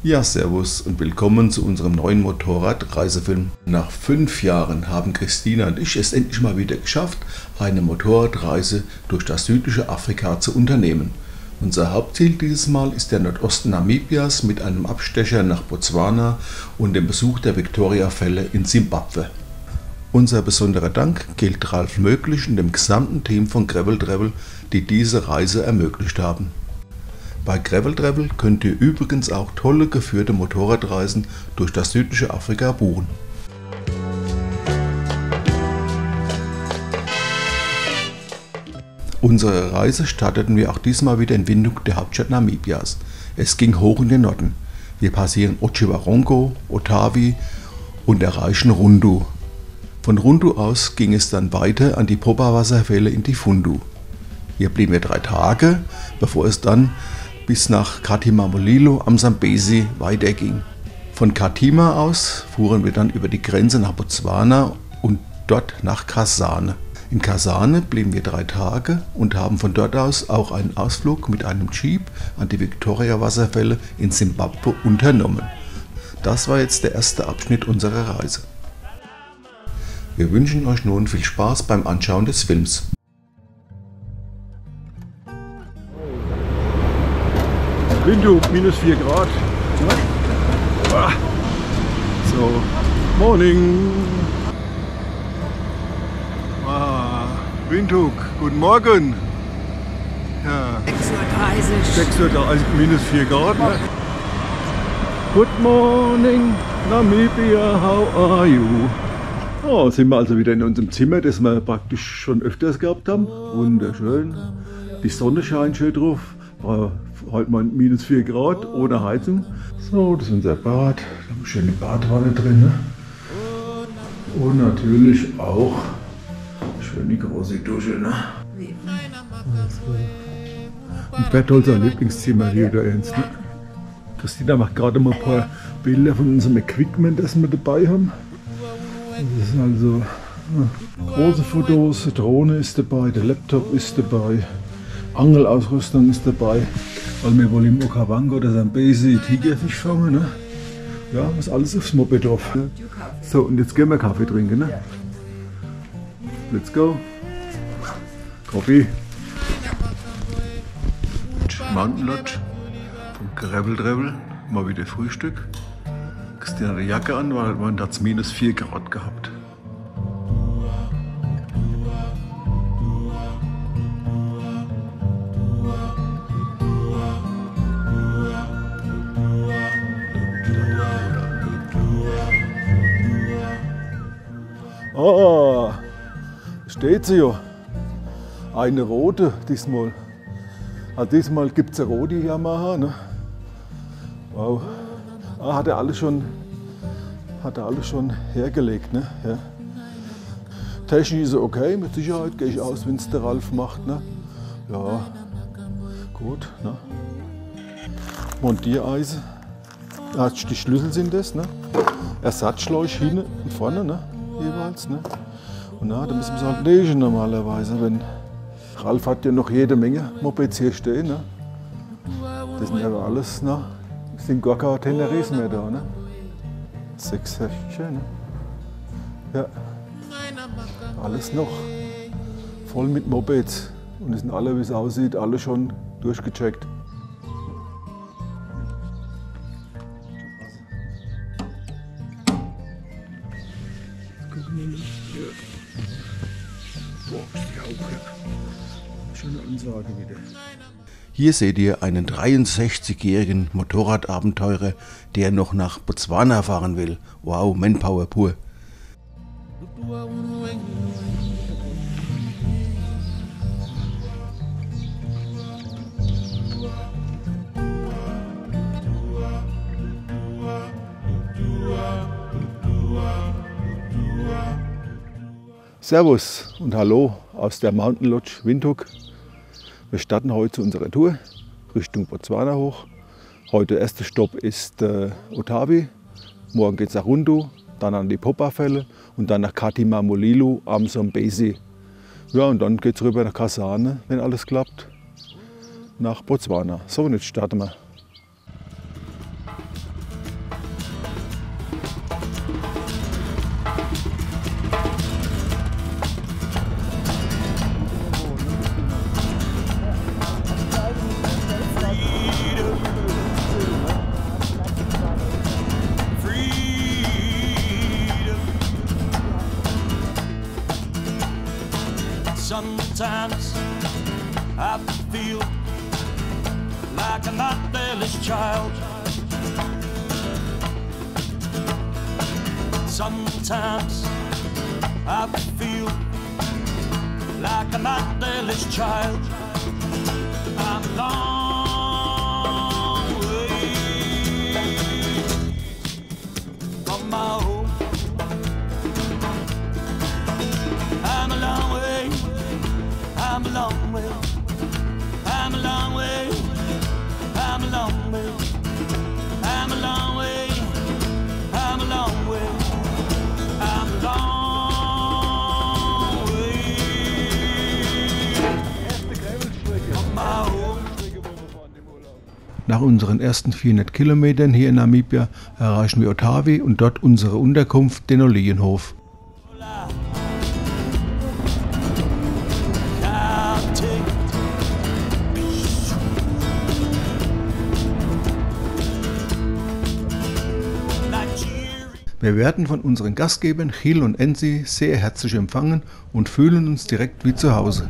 Ja, servus und willkommen zu unserem neuen Motorradreisefilm. Nach 5 Jahren haben Christina und ich es endlich mal wieder geschafft, eine Motorradreise durch das südliche Afrika zu unternehmen. Unser Hauptziel dieses Mal ist der Nordosten Namibias mit einem Abstecher nach Botswana und dem Besuch der Victoria-Fälle in Simbabwe. Unser besonderer Dank gilt Ralf Möglich und dem gesamten Team von Gravel Travel, die diese Reise ermöglicht haben. Bei Gravel Travel könnt ihr übrigens auch tolle geführte Motorradreisen durch das südliche Afrika buchen. Unsere Reise starteten wir auch diesmal wieder in Windhoek, der Hauptstadt Namibias. Es ging hoch in den Norden. Wir passieren Otjiwarongo, Otavi und erreichen Rundu. Von Rundu aus ging es dann weiter an die Popa-Wasserfälle in Difundu. Hier blieben wir 3 Tage, bevor es dann bis nach Katima Mulilo am Zambezi weiterging. Von Katima aus fuhren wir dann über die Grenze nach Botswana und dort nach Kasane. In Kasane blieben wir 3 Tage und haben von dort aus auch einen Ausflug mit einem Jeep an die Victoria-Wasserfälle in Simbabwe unternommen. Das war jetzt der erste Abschnitt unserer Reise. Wir wünschen euch nun viel Spaß beim Anschauen des Films. Windhoek, -4 Grad. So, morning. Windhoek, guten Morgen. Ja. 6:30 6 Uhr, also -4 Grad. Ne? Good morning, Namibia, how are you? Oh, sind wir also wieder in unserem Zimmer, das wir praktisch schon öfters gehabt haben. Wunderschön. Die Sonne scheint schön drauf. Heute mal -4 Grad ohne Heizung. So, das ist unser Bad. Da haben wir schöne Badwanne drin. Ne? Und natürlich auch schöne große Dusche. Ne? Und Berthold sein Lieblingszimmer hier da ernst. Ne? Christina macht gerade mal ein paar Bilder von unserem Equipment, das wir dabei haben. Das sind also große Fotos, die Drohne ist dabei, der Laptop ist dabei. Angelausrüstung ist dabei, weil wir wollen im Okavango oder Zambezi Tigerfisch fangen. Ne? Ja, was alles aufs Moped drauf. Ne? So, und jetzt gehen wir Kaffee trinken. Ne? Let's go. Coffee. Mountain Lodge vom Gravel Travel. Mal wieder Frühstück. Christina hat die Jacke an, weil man hat es -4 Grad gehabt. Ah, steht sie ja. Eine rote diesmal. Diesmal gibt es eine rote Yamaha. Ne? Wow. Hat er alles schon hergelegt. Ne? Ja. Technisch ist er okay, mit Sicherheit gehe ich aus, wenn es der Ralf macht. Ne? Ja, gut. Ne? Montiereisen. Die Schlüssel sind das. Ne? Ersatzschläuche hinten und vorne. Ne? Jeweils, ne? Und da müssen wir es halt legen normalerweise. Wenn Ralf hat ja noch jede Menge Mopeds hier stehen. Ne? Das sind ja alles, ne? Es sind gar keine Teneris mehr da. Ne? 6 Hechtchen. Ne? Ja. Alles noch voll mit Mopeds. Und es sind alle, wie es aussieht, alle schon durchgecheckt. Schöne Ansage wieder. Hier seht ihr einen 63-jährigen Motorradabenteurer, der noch nach Botswana fahren will. Wow, Manpower pur. Servus und Hallo aus der Mountain Lodge Windhoek. Wir starten heute unsere Tour Richtung Botswana hoch. Heute der erste Stopp ist Otavi. Morgen geht es nach Rundu, dann an die Popa-Fälle und dann nach Katima Mulilo am Zambezi. Ja, und dann geht es rüber nach Kasane, wenn alles klappt, nach Botswana. So, und jetzt starten wir. Sometimes I feel like a motherless child. Sometimes I feel like a motherless child. I'm a long way from my home. I'm a long way. I'm a long way. I'm a long way. I'm a long way. I'm a long way. I'm a long way. I'm a long way from my home. Nach unseren ersten 400 Kilometern hier in Namibia erreichen wir Otavi und dort unsere Unterkunft, den Olienhof. Wir werden von unseren Gastgebern Chil und Ensi sehr herzlich empfangen und fühlen uns direkt wie zu Hause.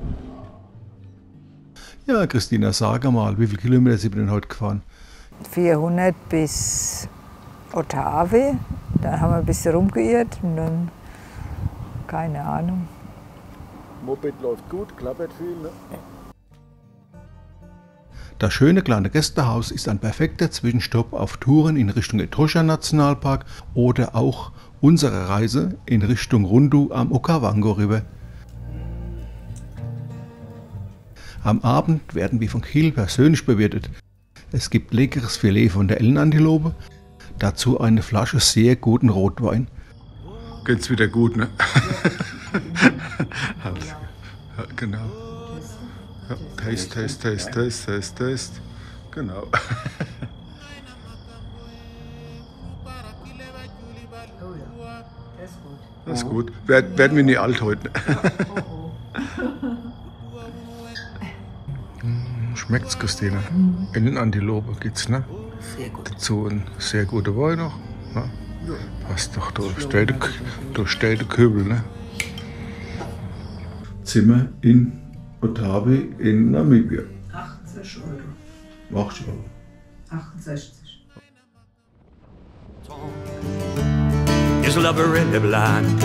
Ja, Christina, sage mal, wie viele Kilometer sind wir denn heute gefahren? 400 bis Otavi, dann haben wir ein bisschen rumgeirrt und dann, keine Ahnung. Moped läuft gut, klappert viel, ne? Das schöne kleine Gästehaus ist ein perfekter Zwischenstopp auf Touren in Richtung Etosha Nationalpark oder auch unsere Reise in Richtung Rundu am Okavango River. Am Abend werden wir von Chil persönlich bewirtet. Es gibt leckeres Filet von der Ellenantilope, dazu eine Flasche sehr guten Rotwein. Geht's wieder gut, ne? Ja, genau. Ja, Taste. Genau. Das ist gut. Werden wir nicht alt heute. Schmeckt's, Christina? Ellenantilope gibt's, ne? Sehr gut. Dazu ein sehr guter Wein noch. Ne? Passt doch durch stellte Köbel, ne? Zimmer in Otavi in Namibia. 68 Euro. 80 Euro. 68. Is love really blind?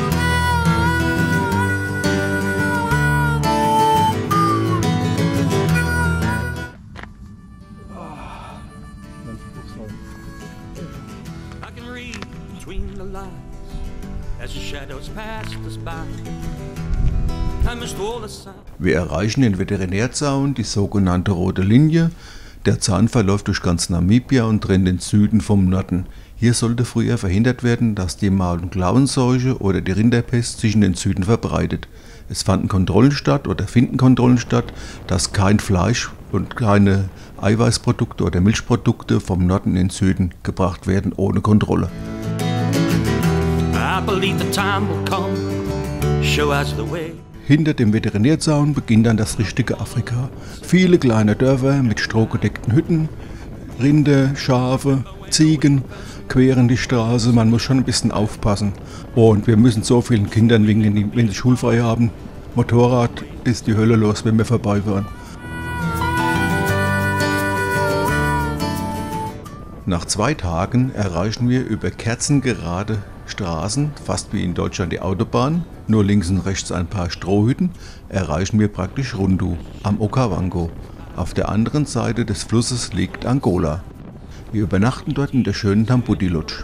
I can read between the lines as the shadows pass us by. I missed all the sound. Wir erreichen den Veterinärzaun, die sogenannte rote Linie. Der Zaun verläuft durch ganz Namibia und trennt den Süden vom Norden. Hier sollte früher verhindert werden, dass die Maul- und Klauenseuche oder die Rinderpest sich in den Süden verbreitet. Es fanden Kontrollen statt oder finden Kontrollen statt, dass kein Fleisch und keine Eiweißprodukte oder Milchprodukte vom Norden in den Süden gebracht werden ohne Kontrolle. I believe the time will come, show us the way. Hinter dem Veterinärzaun beginnt dann das richtige Afrika. Viele kleine Dörfer mit strohgedeckten Hütten, Rinder, Schafe, Ziegen queren die Straße. Man muss schon ein bisschen aufpassen. Und wir müssen so vielen Kindern winken, wenn sie schulfrei haben. Motorrad ist die Hölle los, wenn wir vorbeifahren. Nach 2 Tagen erreichen wir über kerzengerade Straßen, fast wie in Deutschland die Autobahn, nur links und rechts ein paar Strohhütten, erreichen wir praktisch Rundu am Okavango. Auf der anderen Seite des Flusses liegt Angola. Wir übernachten dort in der schönen Tambuti Lodge.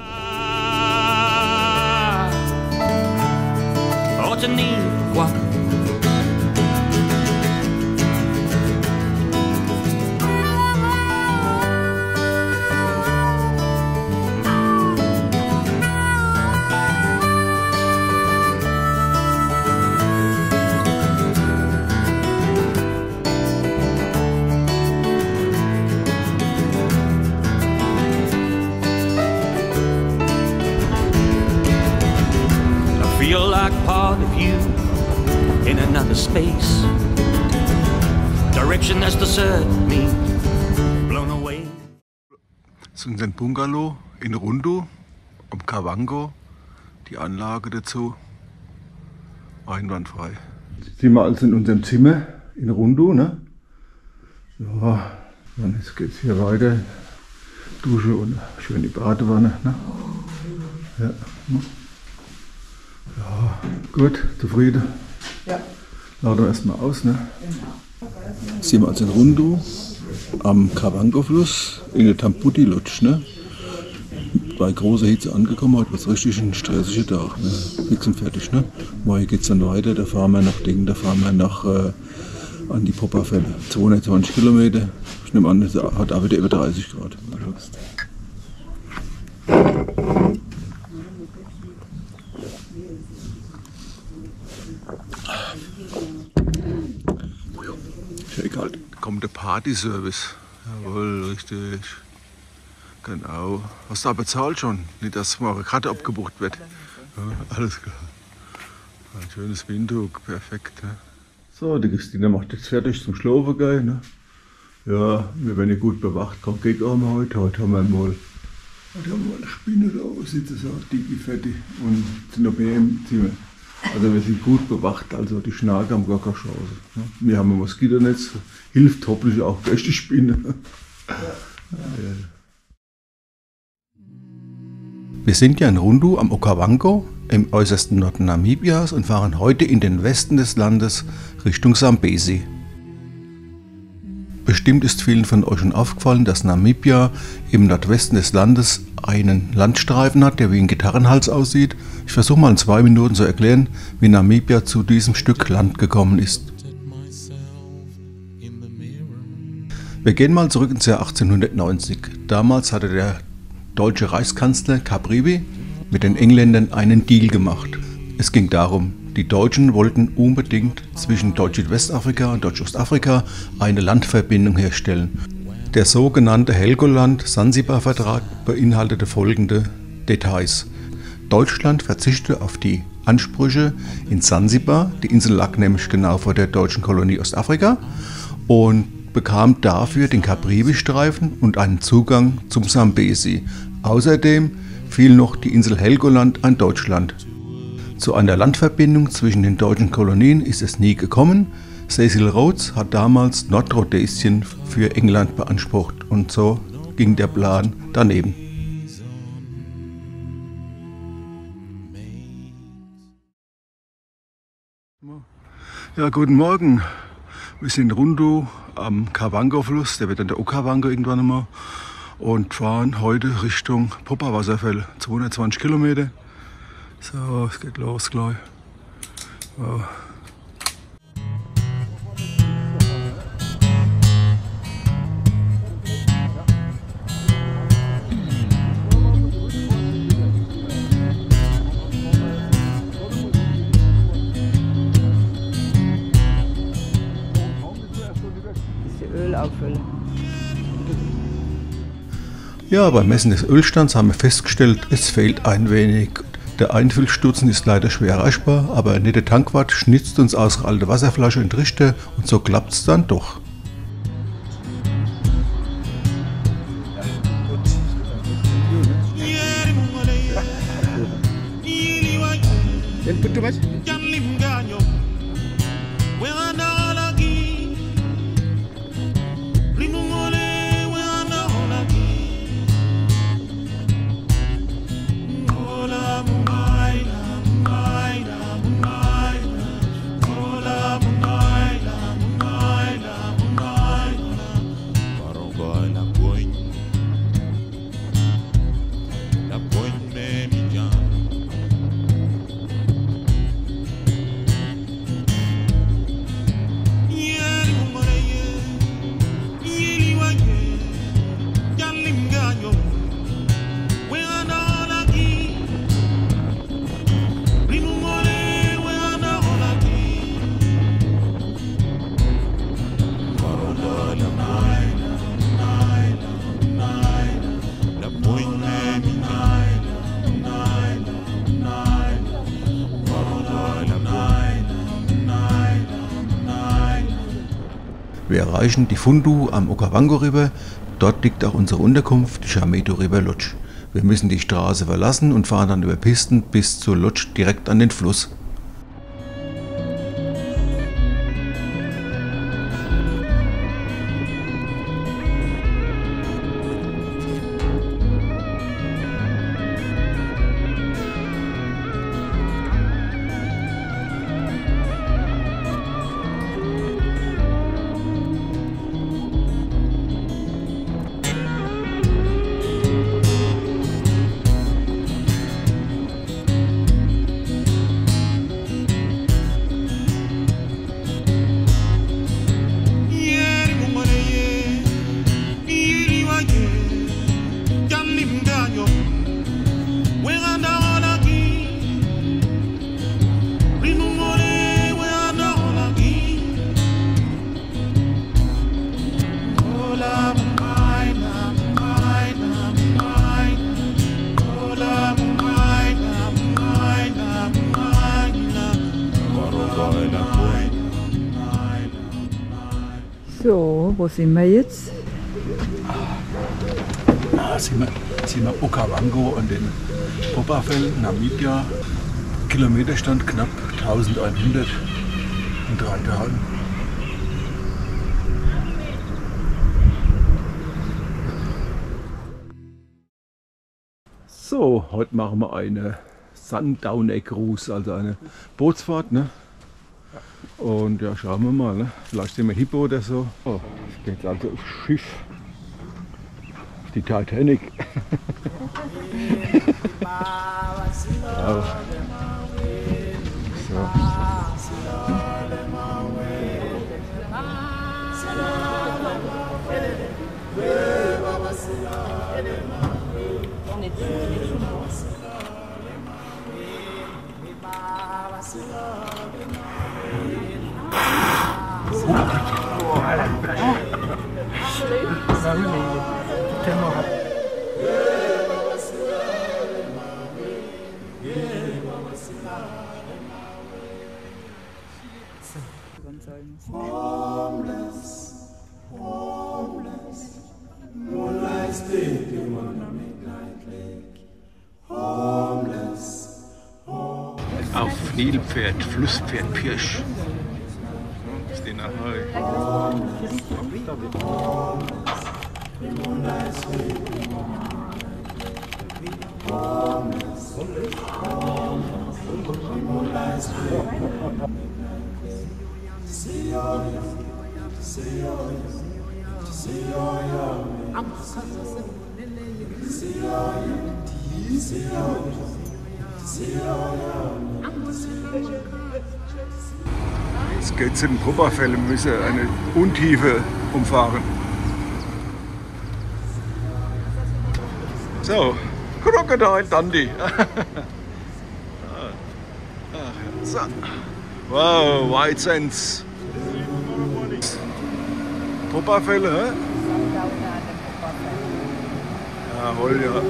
Feel like part of you in another space. Direction has deserted me, blown away. Das ist unser Bungalow in Rundu am Okavango. Die Anlage dazu einwandfrei. Jetzt sind wir also in unserem Zimmer in Rundu, ne? Ja, dann geht es hier weiter. Dusche und schön die Badewanne, ne? Ja. Ja, gut, zufrieden? Ja. Laden wir erstmal aus, ne? Jetzt sind wir also in Rundu am Kavango-Fluss in der Tamputi Lodge, ne? Bei großer Hitze angekommen, heute was richtig ein stressiger Tag, ne? Fix und fertig, ne? Morgen geht's dann weiter, da fahren wir nach an die Popperfälle. 220 Kilometer. Ich nehme an, es hat auch wieder über 30 Grad. Ist ja egal. Kommt der Partyservice. Jawohl, richtig. Genau. Hast du da bezahlt schon? Nicht, dass mal eine Karte abgebucht wird. Ja, alles klar. Ein schönes Windhoek, perfekt. Ne? So, die Christina macht jetzt fertig zum Schlafen gehen. Ne? Ja, wir werden ja gut bewacht. Kein Gag haben wir heute. Heute haben wir mal eine Spinne da sitzen, so dicke, fette und sind noch mehr im Zimmer. Also wir sind gut bewacht, also die Schnaken haben gar keine Chance. Ne? Wir haben ein Moskitonetz, hilft hoffentlich auch gleich die Spinne. Ja. Ja. Wir sind ja in Rundu am Okavango im äußersten Norden Namibias und fahren heute in den Westen des Landes Richtung Sambesi. Bestimmt ist vielen von euch schon aufgefallen, dass Namibia im Nordwesten des Landes einen Landstreifen hat, der wie ein Gitarrenhals aussieht. Ich versuche mal in 2 Minuten zu erklären, wie Namibia zu diesem Stück Land gekommen ist. Wir gehen mal zurück ins Jahr 1890. Damals hatte der deutsche Reichskanzler Caprivi mit den Engländern einen Deal gemacht. Es ging darum, die Deutschen wollten unbedingt zwischen Deutsch-Südwestafrika und Deutsch-Ostafrika eine Landverbindung herstellen. Der sogenannte Helgoland-Sansibar-Vertrag beinhaltete folgende Details. Deutschland verzichtete auf die Ansprüche in Sansibar, die Insel lag nämlich genau vor der deutschen Kolonie Ostafrika, und bekam dafür den Caprivi-Streifen und einen Zugang zum Sambesi. Außerdem fiel noch die Insel Helgoland an Deutschland. Zu einer Landverbindung zwischen den deutschen Kolonien ist es nie gekommen. Cecil Rhodes hat damals Nordrhodesien für England beansprucht und so ging der Plan daneben. Ja, guten Morgen. Wir sind in Rundu am Kavango-Fluss, der wird dann der Okavango irgendwann einmal, und fahren heute Richtung Poppa-Wasserfälle, 220 Kilometer. So, es geht los gleich. Wow. Öl auffüllen. Ja, beim Messen des Ölstands haben wir festgestellt, es fehlt ein wenig. Der Einfüllstutzen ist leider schwer erreichbar, aber ein netter Tankwart schnitzt uns aus alte Wasserflasche in die Richte und so klappt es dann doch. Wir erreichen die Fundu am Okavango River. Dort liegt auch unsere Unterkunft, die Shameto River Lodge. Wir müssen die Straße verlassen und fahren dann über Pisten bis zur Lodge direkt an den Fluss. Wo sind wir jetzt? Sind wir Okavango an den Popafällen, Namibia. Kilometerstand knapp 1100 in 3 Tagen. So, heute machen wir eine Sundowner Cruise, also eine Bootsfahrt. Ne? Und ja, schauen wir mal, ne? Vielleicht sehen wir Hippo oder so. Oh, jetzt geht's also aufs Schiff. Die Titanic. Wow. So. Auf Nilpferd, Flusspferd, Pirsch. Stehen nach Jetzt geht es in den Popafällen, wir müssen eine Untiefe umfahren. So, Crocodile Dundee. So. Wow, White Sands. Popafälle, hä? Jawohl, ja.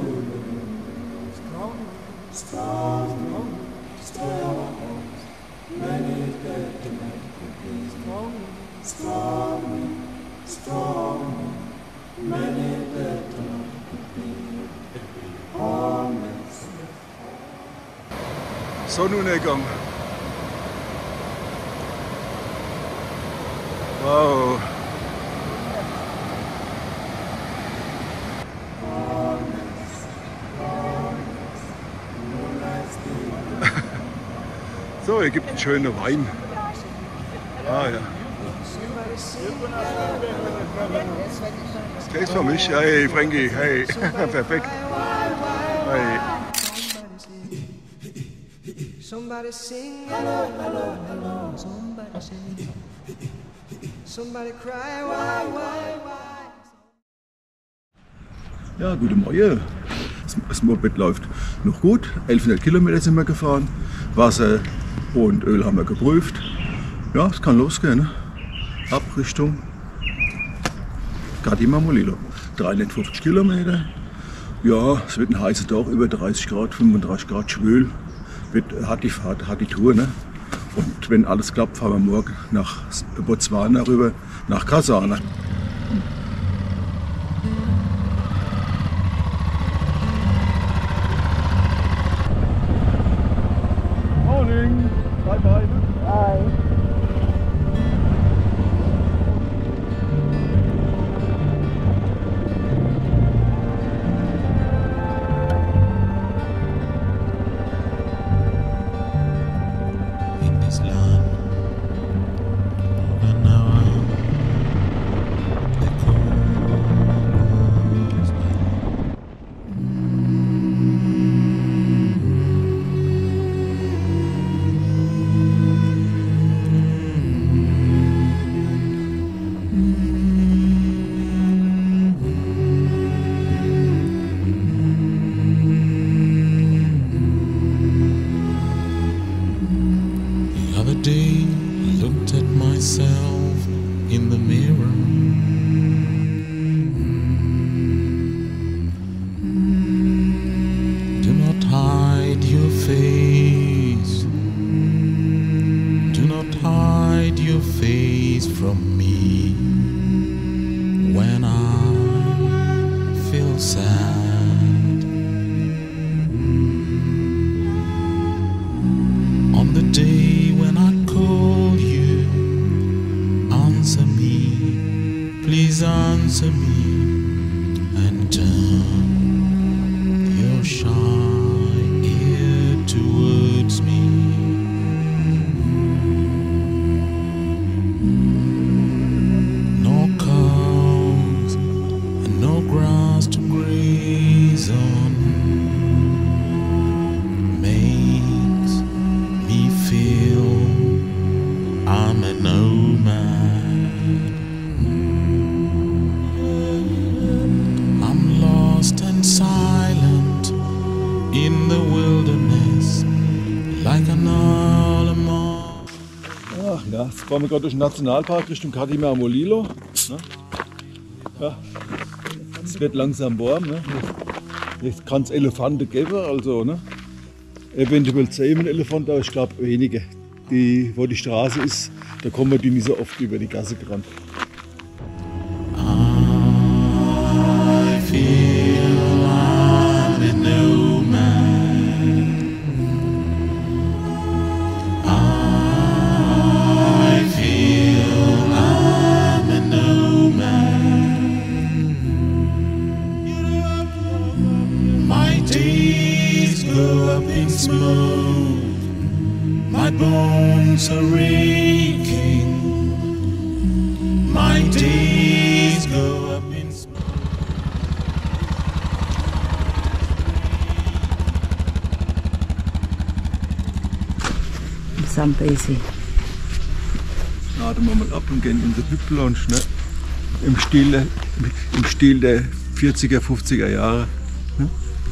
Sonnenuntergang. Wow. So, hier gibt es einen schönen Wein. Ah ja. Das ist für mich. Hey Frankie, hey. Perfekt. Hey. Somebody sing, hello, hello, hello. Somebody sing. Somebody cry, why? Ja, gute Morgen. Das Moped läuft noch gut. 1100 Kilometer sind wir gefahren. Wasser und Öl haben wir geprüft. Ja, es kann losgehen. Ne? Ab Richtung Gardimamolilo. 350 Kilometer. Ja, es wird ein heißer Tag, über 30 Grad, 35 Grad schwül. Hat die Tour. Ne? Und wenn alles klappt, fahren wir morgen nach Botswana rüber, nach Kasane. Morning. Bye bye. Bye. In this land of an hour, they call answer me and turn your shy ear towards me. No cows and no grass to graze on makes me feel I'm a nomad. I'm lost and silent in the wilderness like an Alamo. Ach ja, jetzt fahren wir gerade durch den Nationalpark Richtung Katimer Molilo. Ne? Ja, es wird langsam warm. Ne? Jetzt kann es Elefanten geben, also ne? Eventuell 10 Elefanten, aber ich glaube wenige. Wo die Straße ist, da kommen die nicht so oft über die Gasse gerannt. I feel I'm a nomad. I feel I'm a nomad. My days go up in smoke. My bones are aching. My days go up in smoke. Zambezi. Laden wir mal ab und gehen in den Hüpflounge, ne? Im Stil der 40er, 50er Jahre. Ne?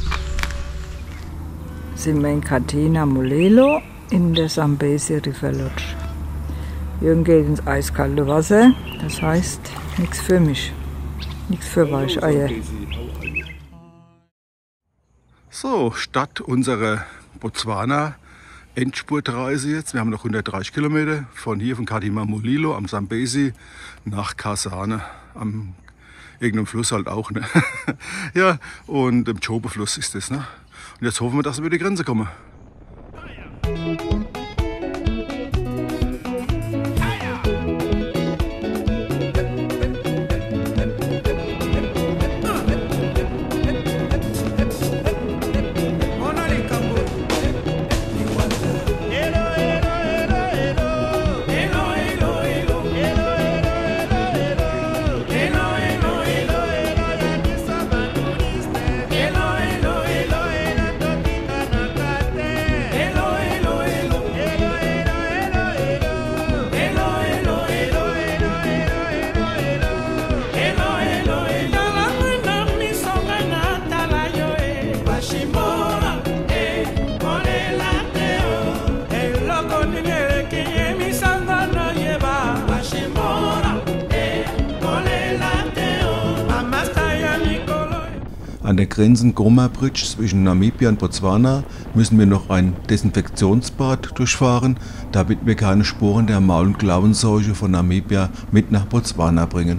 Sind wir in Katimer Molilo in der Zambezi River Lodge. Jürgen geht ins eiskalte Wasser, das heißt nichts für mich, nichts für Weicheier. So, Start unserer Botswana-Endspurtreise jetzt. Wir haben noch 130 Kilometer von hier, von Katimer Molilo am Zambezi nach Kasane, am irgendeinem Fluss halt auch. Ne? Ja, und im Chobe-Fluss ist das. Ne? Und jetzt hoffen wir, dass wir über die Grenze kommen. An der Grenzen-Goma Bridge zwischen Namibia und Botswana müssen wir noch ein Desinfektionsbad durchfahren, damit wir keine Spuren der Maul- und Klauenseuche von Namibia mit nach Botswana bringen.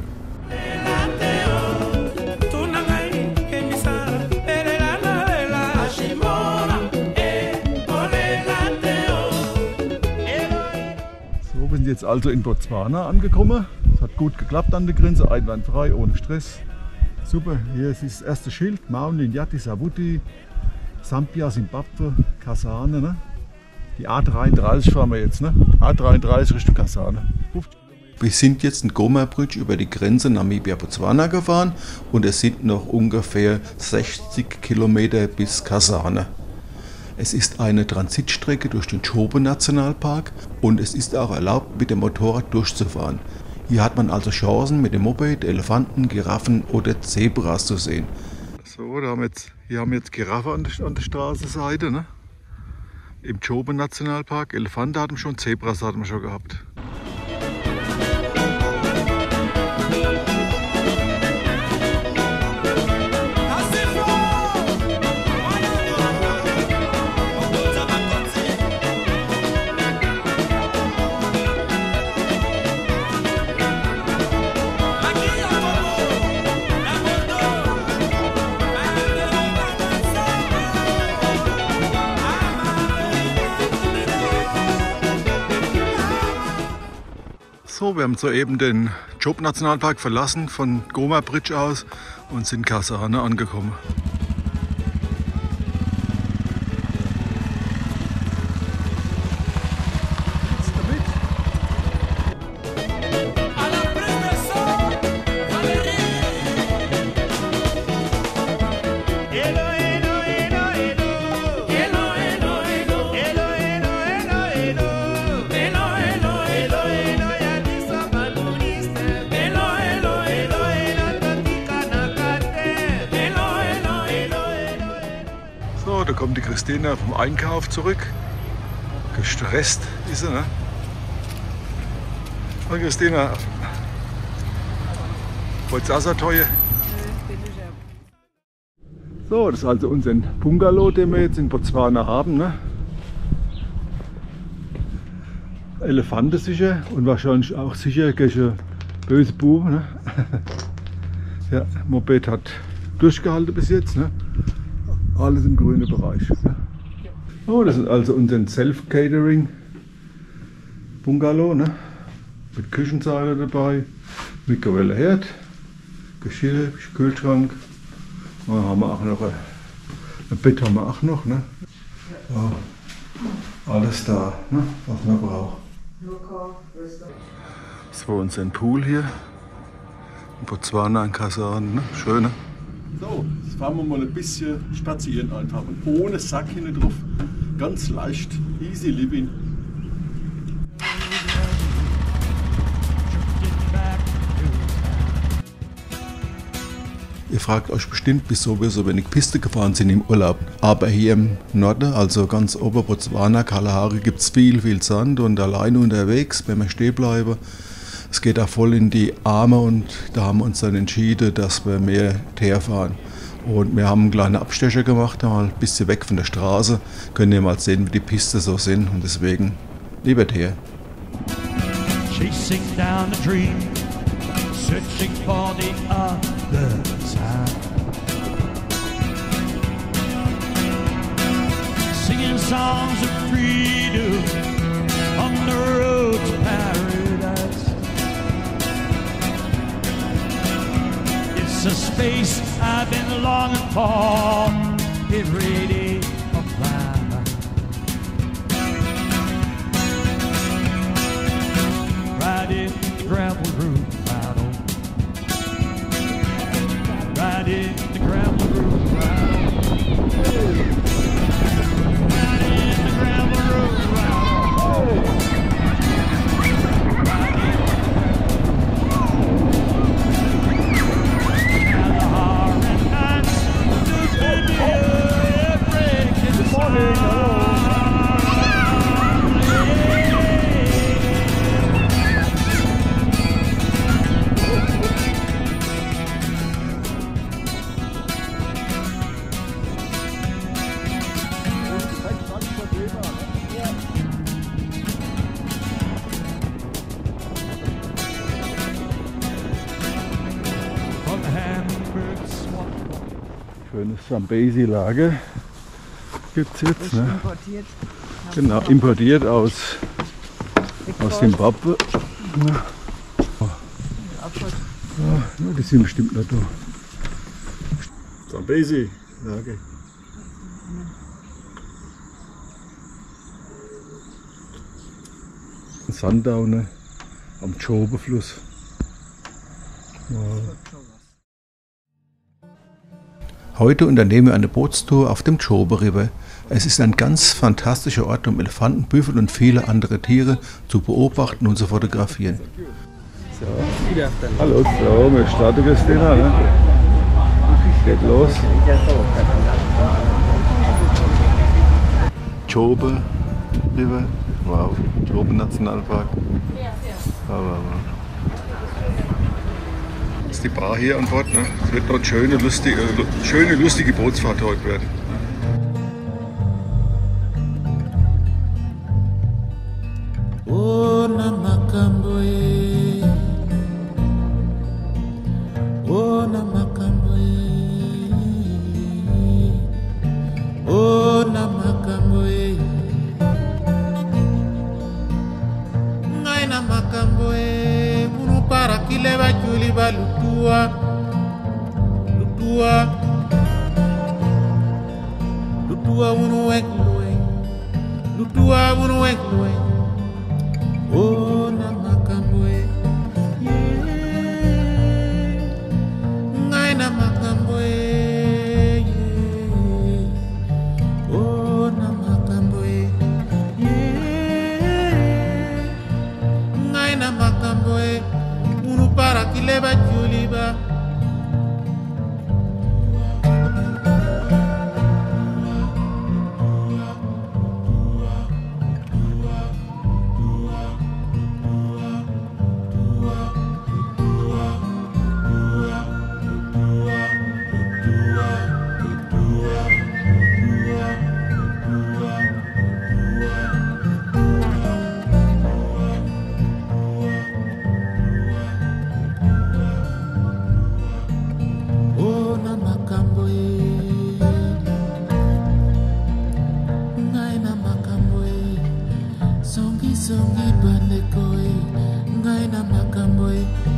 So, wir sind jetzt also in Botswana angekommen. Es hat gut geklappt an der Grenze, einwandfrei, ohne Stress. Super, hier ist das erste Schild, Mauni, Nyati, Savuti, Zambia, Simbabwe, Kasane. Ne? Die A33 fahren wir jetzt, ne? A33 Richtung Kasane. Wir sind jetzt in Goma Bridge über die Grenze Namibia-Botswana gefahren und es sind noch ungefähr 60 Kilometer bis Kasane. Es ist eine Transitstrecke durch den Chobe-Nationalpark und es ist auch erlaubt, mit dem Motorrad durchzufahren. Hier hat man also Chancen, mit dem Moped Elefanten, Giraffen oder Zebras zu sehen. So, hier haben wir jetzt Giraffe an der Straßenseite. Ne? Im Chobe-Nationalpark. Elefanten hatten wir schon, Zebras hatten wir schon gehabt. So, wir haben soeben den Chobe-Nationalpark verlassen von Goma Bridge aus und sind in Kasane angekommen. Da kommt die Christina vom Einkauf zurück. Gestresst ist sie, ne? Und Christina, wollt's auch so teuer? So, das ist also unser Bungalow, den wir jetzt in Botswana haben, ne? Elefanten sicher und wahrscheinlich auch sicher gegen böse Buben, ne? Ja, Moped hat durchgehalten bis jetzt, ne? Alles im grünen Bereich. Ja. Oh, das ist also unser Self-Catering-Bungalow, ne? Mit Küchenzeile dabei, Mikrowelle, Herd, Geschirr, Kühlschrank. Dann haben wir auch noch ein Bett haben wir auch noch, ne? Ja. Alles da, ne? Was man braucht. Das war unser Pool hier in Botswana in Kasane, ne? Schöne. So, jetzt fahren wir mal ein bisschen spazieren einfach und ohne Sack hinten drauf. Ganz leicht, easy living. Ihr fragt euch bestimmt, wieso wir so wenig Piste gefahren sind im Urlaub. Aber hier im Norden, also ganz Ober-Botswana, Kalahari, gibt es viel Sand und alleine unterwegs, wenn wir stehen bleiben. Es geht auch voll in die Arme und da haben wir uns dann entschieden, dass wir mehr Teer fahren. Und wir haben einen kleinen Abstecher gemacht, mal ein bisschen weg von der Straße. Könnt ihr mal sehen, wie die Piste so sind und deswegen lieber Teer. Chasing down the dream, searching for the other side. Singing songs of freedom on the road to paradise. It's a space I've been longing for every day of my life. Riding the gravel road, right on. Riding the gravel road, right on. Riding the gravel road, right on. Schönes Zambesi-Lager gibt es jetzt. Ne? Importiert. Genau, importiert aus Zimbabwe. Ja. Ja, die sind bestimmt nicht da. Zambesi-Lager. Sundowner am Chobe-Fluss. Ja. Heute unternehmen wir eine Bootstour auf dem Chobe River. Es ist ein ganz fantastischer Ort, um Elefanten, Büffel und viele andere Tiere zu beobachten und zu fotografieren. So. Hallo, so, wir starten Christina, ne? Geht los. Chobe River, wow, Chobe Nationalpark. Wow. Das ist die Bar hier an Bord, ne? Es wird dort schöne, lustige Bootsfahrt heute werden. Oh, Namakamboe. Oh, Namakamboe. Oh, Namakamboe. Ngai Namakamboe. Lutua unwe lue. Oh na makambwe. Yeah. Ngai na makambwe. Yeah. Oh na makambwe. Yeah. Ngai na makambwe. Unu para kileba juliba. Songi bande koi ngai na makamboy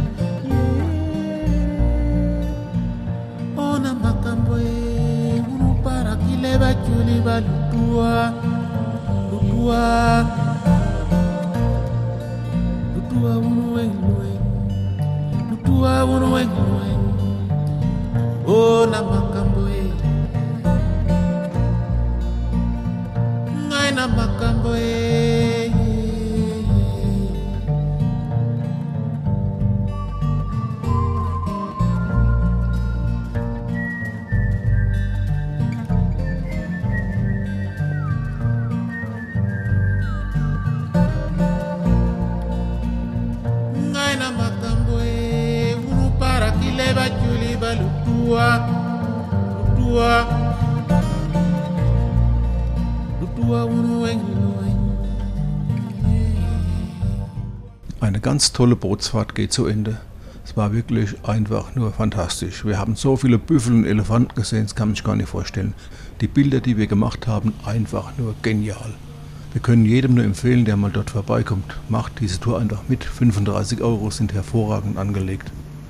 ona makamboy unu para kileba juliba lutua unu engwe lutua unu engwe ona makamboy ngai na makamboy. Eine ganz tolle Bootsfahrt geht zu Ende. Es war wirklich einfach nur fantastisch. Wir haben so viele Büffel und Elefanten gesehen, das kann man sich gar nicht vorstellen. Die Bilder, die wir gemacht haben, einfach nur genial. Wir können jedem nur empfehlen, der mal dort vorbeikommt. Macht diese Tour einfach mit. 35 € sind hervorragend angelegt.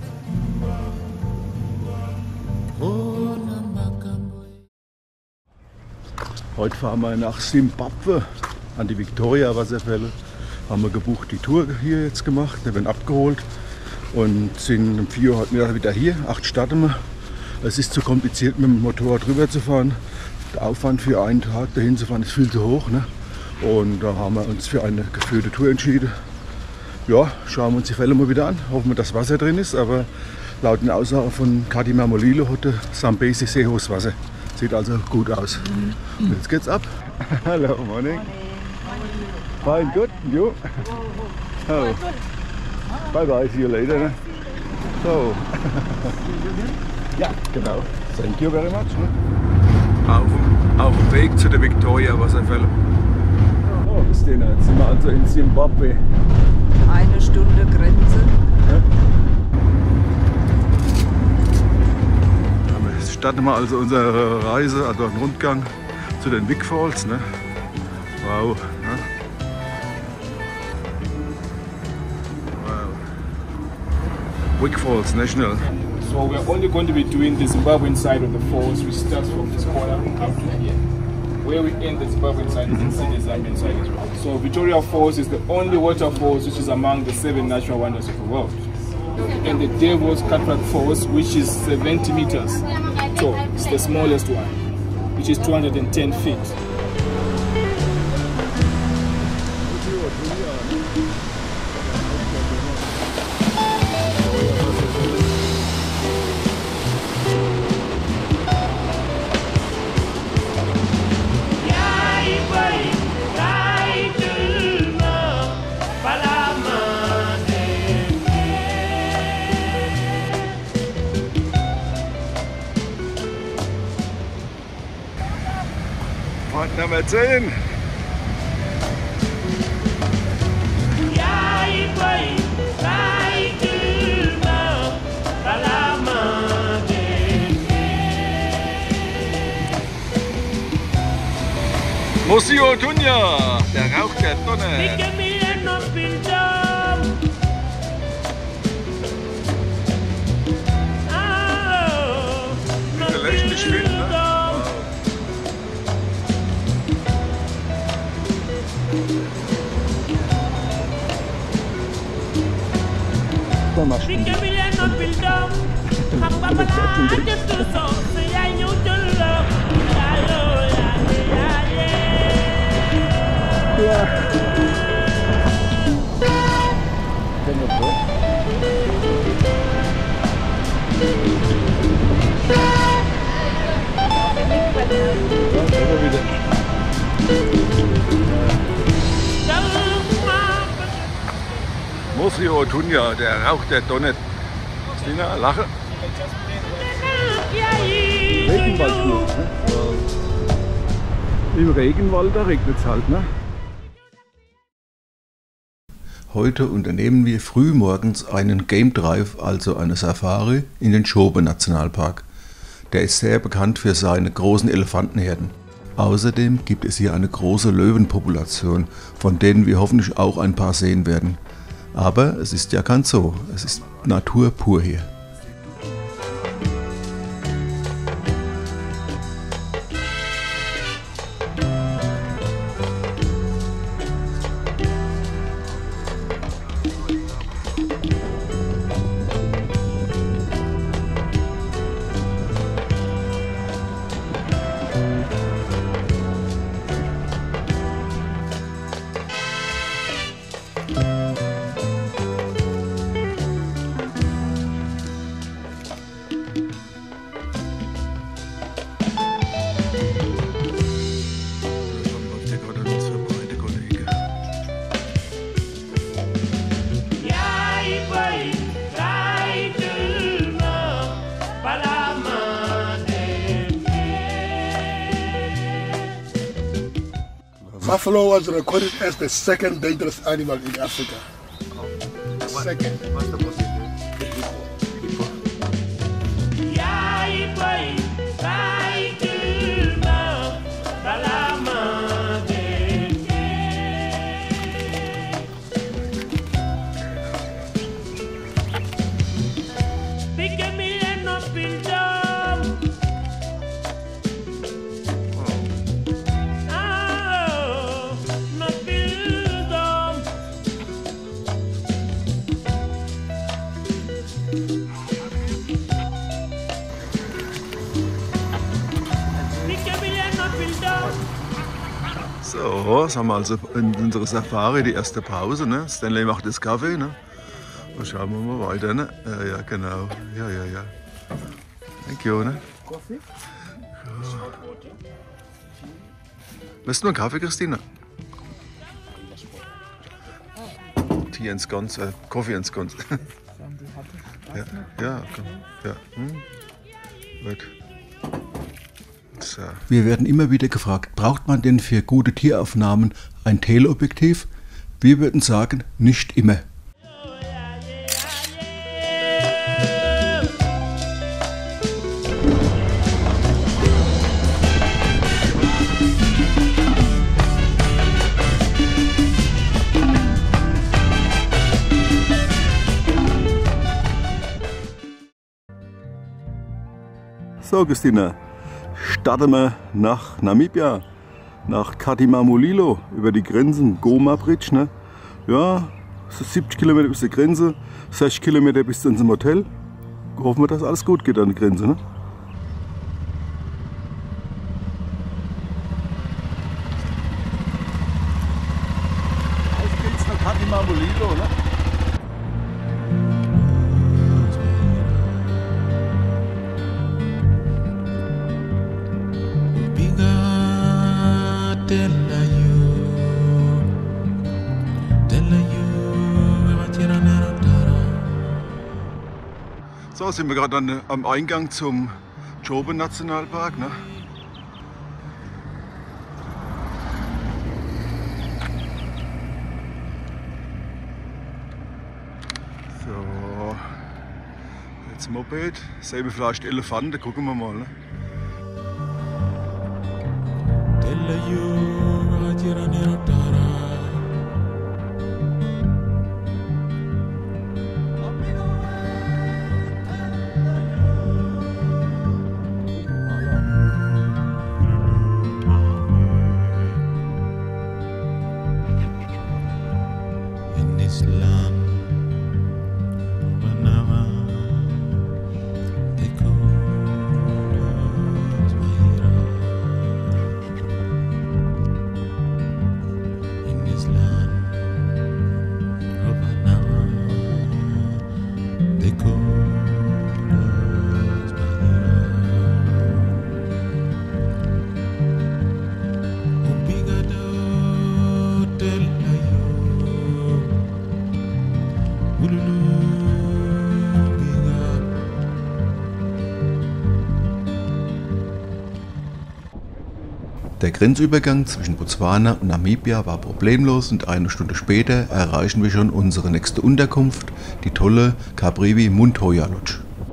Heute fahren wir nach Simbabwe an die Victoria-Wasserfälle. Haben wir gebucht, die Tour hier jetzt gemacht. Wir werden abgeholt und sind um 4 Uhr heute Mittag wieder hier. 8 starten wir. Es ist zu kompliziert, mit dem Motorrad rüber zu fahren. Der Aufwand für einen Tag dahin zu fahren ist viel zu hoch. Ne? Und da haben wir uns für eine geführte Tour entschieden. Ja, schauen wir uns die Fälle mal wieder an. Hoffen wir, dass Wasser drin ist. Aber laut den Aussagen von Kardinal Molilo hat der Zambezi sehr hohes Wasser. Sieht also gut aus. Und jetzt geht's ab. Hello, morning. Fine, good. You? Oh. Bye bye, see you later. Ne? So. Ja, genau. Thank you very much. Ne? Auf dem Weg zu der Victoria-Wasserfälle. Oh, bis denn, jetzt sind wir also in Simbabwe. 1 Stunde Grenze. Ja. Jetzt starten wir also unsere Reise, also einen Rundgang zu den Wick Falls. Ne? Wow. Ne? Wick Falls National. So we're only going to be doing the Zimbabwean side of the falls, which starts from this corner up to here. Where we end the Zimbabwean side, you can see the Zambian side as well. So Victoria Falls is the only waterfalls which is among the 7 natural wonders of the world. And the Devil's Cataract Falls, which is 70 meters tall, it's the smallest one, which is 210 feet. Point Nummer 10. Mosio Tunja, der Rauch der Tonne. machst du das? Ja. Mosrio Tunja, der Rauch der Donnet. Stina, lache. Regenwaldfluss, ne? Im Regenwald, da regnet es halt, ne? Heute unternehmen wir früh morgens einen Game Drive, also eine Safari, in den Chobe Nationalpark. Der ist sehr bekannt für seine großen Elefantenherden. Außerdem gibt es hier eine große Löwenpopulation, von denen wir hoffentlich auch ein paar sehen werden. Aber es ist ja kein Zoo, es ist Natur pur hier. Buffalo was recorded as the second dangerous animal in Africa. Second. So, jetzt haben wir also in unserer Safari die erste Pause. Ne? Stanley macht das Kaffee. Ne? Und schauen wir mal weiter. Ne? Ja, genau. Ja. Thank you. Ne? Coffee? Ja. Möchtest du noch einen Kaffee, Christina? Tea and scones, Coffee and scones. Ja. Gut. So. Wir werden immer wieder gefragt, braucht man denn für gute Tieraufnahmen ein Teleobjektiv? Wir würden sagen, nicht immer. So, Christina. Starten wir nach Namibia, nach Katimamulilo, über die Grenzen, Goma Bridge. Ne? Ja, so 70 Kilometer bis zur Grenze, 60 Kilometer bis zu unserem Hotel. Hoffen wir, dass alles gut geht an der Grenze. Ne? Auf geht's nach Katimamulilo, ne? So, sind wir gerade am Eingang zum Chobe Nationalpark. Ne? So, jetzt Moped, sehen wir vielleicht Elefanten, gucken wir mal. Ne? Der Grenzübergang zwischen Botswana und Namibia war problemlos und eine Stunde später erreichen wir schon unsere nächste Unterkunft, die tolle Kaprivi Muntoya Lodge.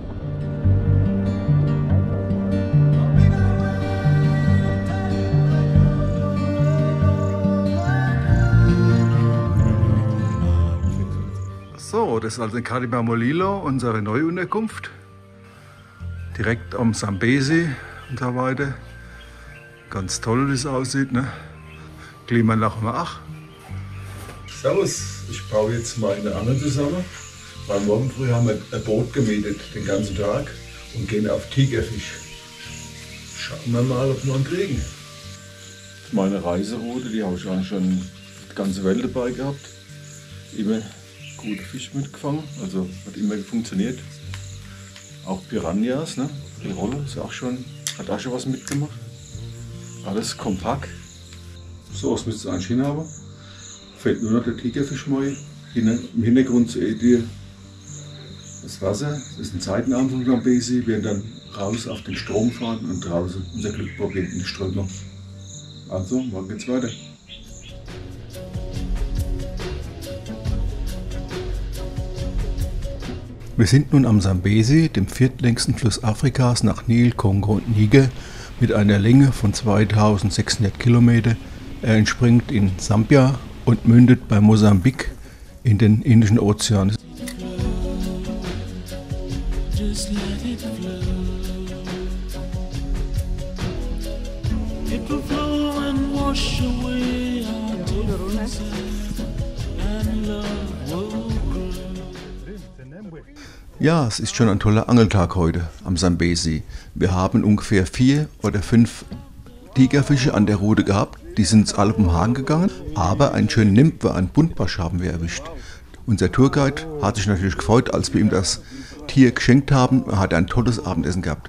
So, das ist also in Kariba Molilo, unsere neue Unterkunft. Direkt am Zambezi und so weiter. Ganz toll, wie es aussieht, ne? Klimaanlage haben wir auch. Servus, ich baue jetzt meine Angel zusammen. Weil morgen früh haben wir ein Boot gemietet, den ganzen Tag, und gehen auf Tigerfisch. Schauen wir mal, ob wir einen kriegen. Das ist meine Reiseroute, die habe ich eigentlich schon die ganze Welt dabei gehabt. Immer gute Fische mitgefangen, also hat immer funktioniert. Auch Piranhas, ne? Die Rolle ist auch schon, hat auch schon was mitgemacht. Alles kompakt. So, was müsst ihr eigentlich hinhaben? Fällt nur noch der Tigerfischmoi. Im Hintergrund seht ihr das Wasser. Das ist ein Seitenarm von Zambezi. Wir werden dann raus auf den Strom fahren und draußen unser Glück probieren in die Strömung. Also, morgen geht's weiter. Wir sind nun am Zambezi, dem viertlängsten Fluss Afrikas nach Nil, Kongo und Niger, mit einer Länge von 2600 Kilometer. Er entspringt in Sambia und mündet bei Mosambik in den Indischen Ozean. Ja, es ist schon ein toller Angeltag heute am Zambezi. Wir haben ungefähr 4 oder 5 Tigerfische an der Rute gehabt. Die sind ins alle um Haken gegangen, aber einen schönen Nymphe, einen Buntbarsch haben wir erwischt. Unser Tourguide hat sich natürlich gefreut, als wir ihm das Tier geschenkt haben. Er hat ein tolles Abendessen gehabt.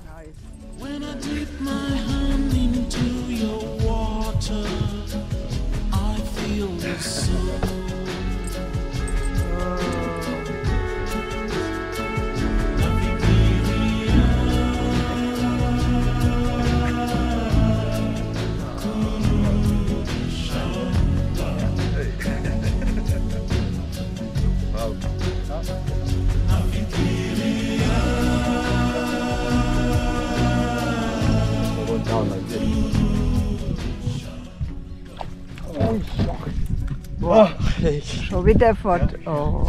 Schon wieder fort. Oh.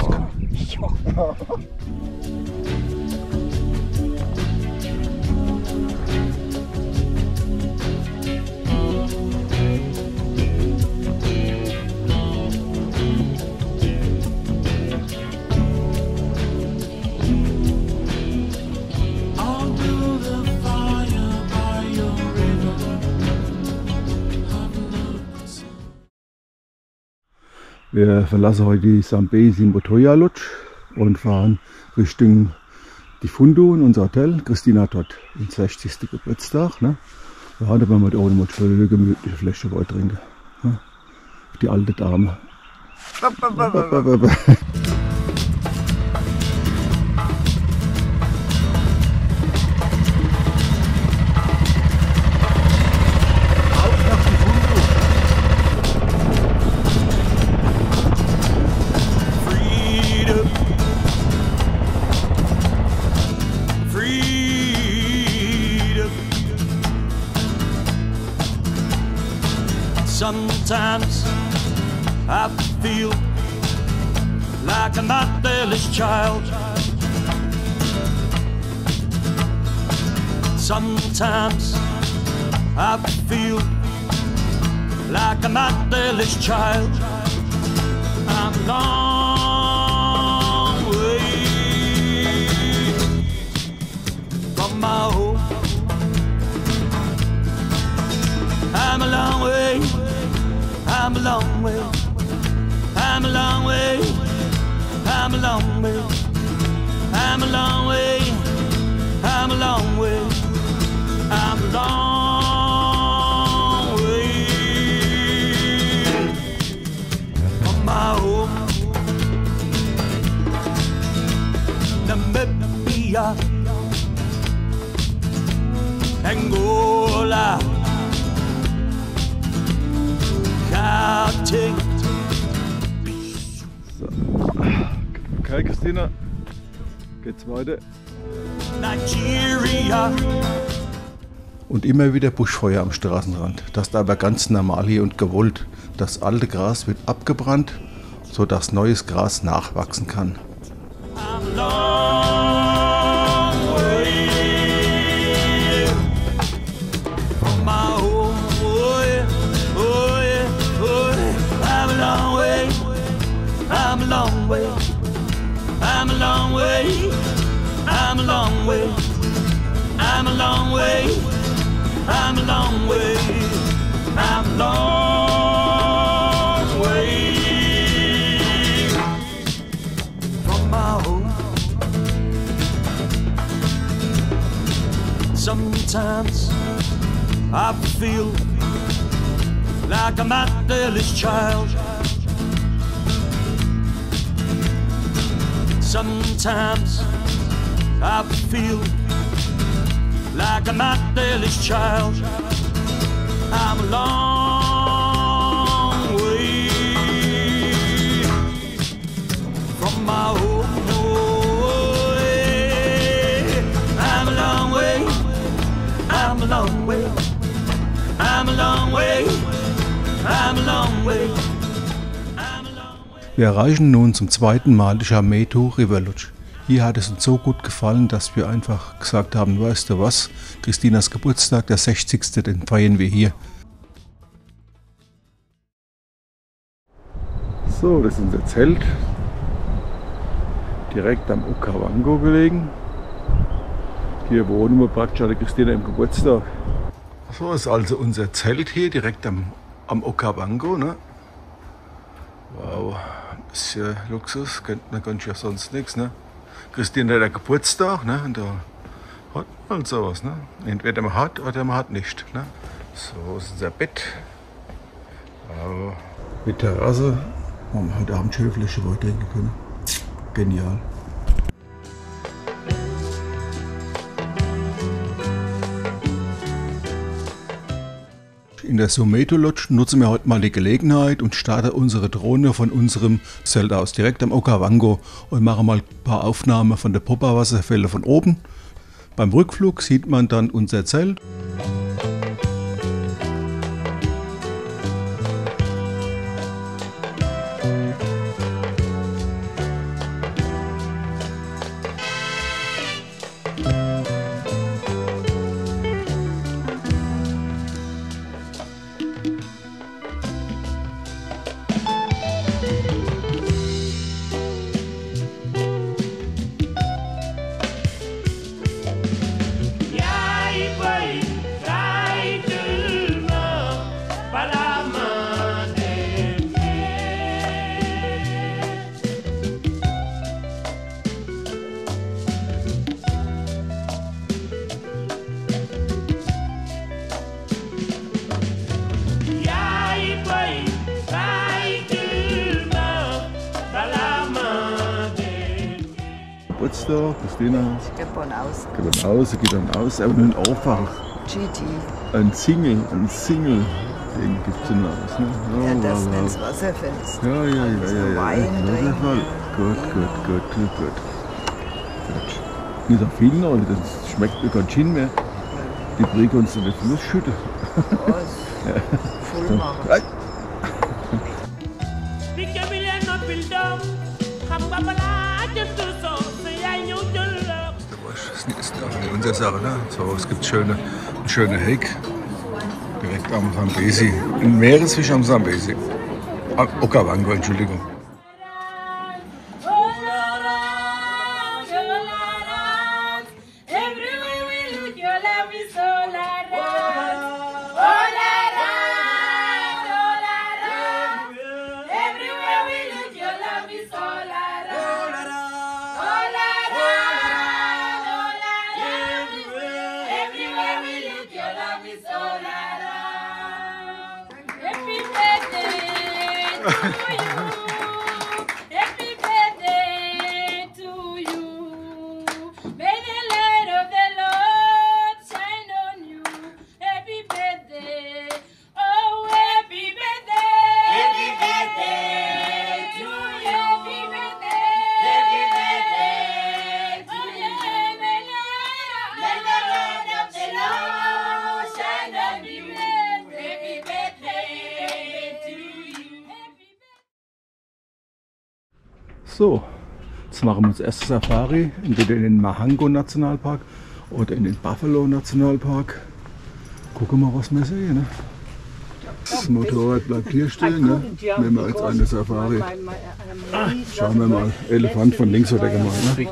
Wir verlassen heute die Zambezi Muntoya Lodge und fahren Richtung die Fundu in unser Hotel. Christina hat dort den 60. Geburtstag. Ne? Ja, da werden wir auch eine schöne gemütliche Flasche Wein trinken. Ne? Die alte Dame. Sometimes I feel like a motherless child. Sometimes I feel like a motherless child. I'm a long way from my home. I'm a long way. I'm a long way, I'm a long way, I'm a long way, I'm a long way, I'm a long way, I'm a long way from my home. Namibia, Angola, take. Okay, Christina, geht's weiter. Nigeria. Und immer wieder Buschfeuer am Straßenrand. Das ist aber ganz normal hier und gewollt. Das alte Gras wird abgebrannt, sodass neues Gras nachwachsen kann. I'm a long way from my home. Oh yeah, oh yeah, oh yeah. I'm a long way. I'm a long way. I'm a long way. I'm a long way. I'm a long way. I'm a long way. I'm a long way from my home. Sometimes I feel like I'm my daddy's child. Sometimes I feel like I'm my daddy's child. I'm a long way from my home. Oh, yeah. I'm a long way. I'm a long way. I'm a long way. I'm a long way. Wir erreichen nun zum zweiten Mal die Jameto River Lodge. Hier hat es uns so gut gefallen, dass wir einfach gesagt haben, weißt du was, Christinas Geburtstag, der 60. den feiern wir hier. So, das ist unser Zelt. Direkt am Okavango gelegen. Hier wohnen wir praktisch an der Christina im Geburtstag. So ist also unser Zelt hier direkt am Okavango. Ne? Wow, ein bisschen Luxus, man könnte ja sonst nichts. Ne? Christina hat Geburtstag, ne? Und da hat man halt sowas. Ne? Entweder man hat oder man hat nicht. Ne? So ist unser Bett. Wow. Mit Terrasse. Haben wir heute Abend schöne Flasche Wein trinken können. Genial. In der Jameto Lodge nutzen wir heute mal die Gelegenheit und starten unsere Drohne von unserem Zelt aus, direkt am Okavango, und machen mal ein paar Aufnahmen von der Popa-Wasserfälle von oben. Beim Rückflug sieht man dann unser Zelt. Geburtstag, Christina. Geht von aus. Geht dann aus, aber nur ein Aufwach. GT. Ein Single, den gibt es dann aus. Ne? Ja, das ins Wasser fällt. Ja. Wein Wasserfall. Gut. Nicht so viel noch, das schmeckt mir kein Gin mehr. Die bringen uns in den Fluss schütten. Voll machen. Das ist auch nicht unsere Sache. Ne? So, es gibt einen schönen Heck direkt am Zambesi. Ein Meeresfisch am Zambesi. Am Okavango, Entschuldigung. Happy birthday to you. May the light of the Lord shine on you. Happy birthday. Oh, happy birthday. So, jetzt machen wir uns erste Safari, entweder in den Mahango Nationalpark oder in den Buffalo Nationalpark. Gucken wir mal, was wir sehen. Ne? Das Motorrad bleibt hier stehen. Ne? Nehmen wir jetzt eine Safari. Schauen wir mal. Elefant von links oder gemeint. Ne?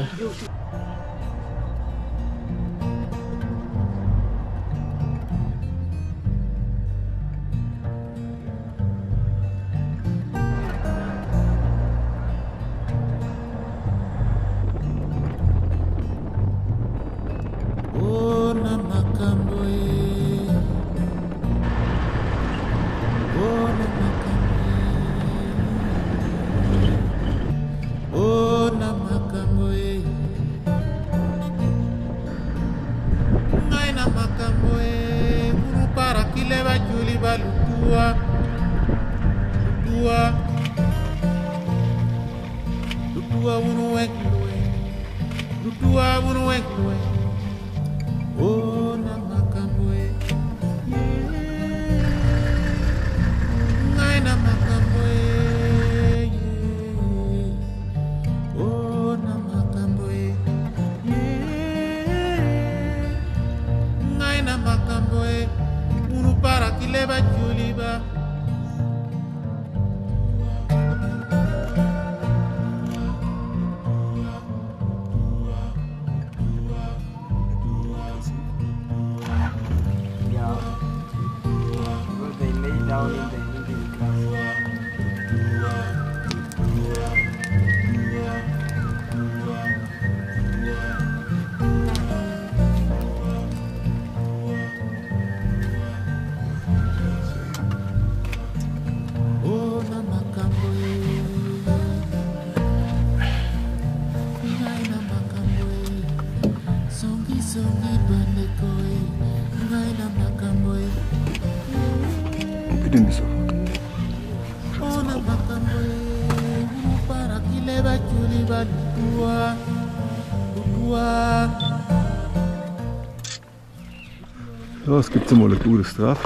So, es gibt mal ein gutes Draft.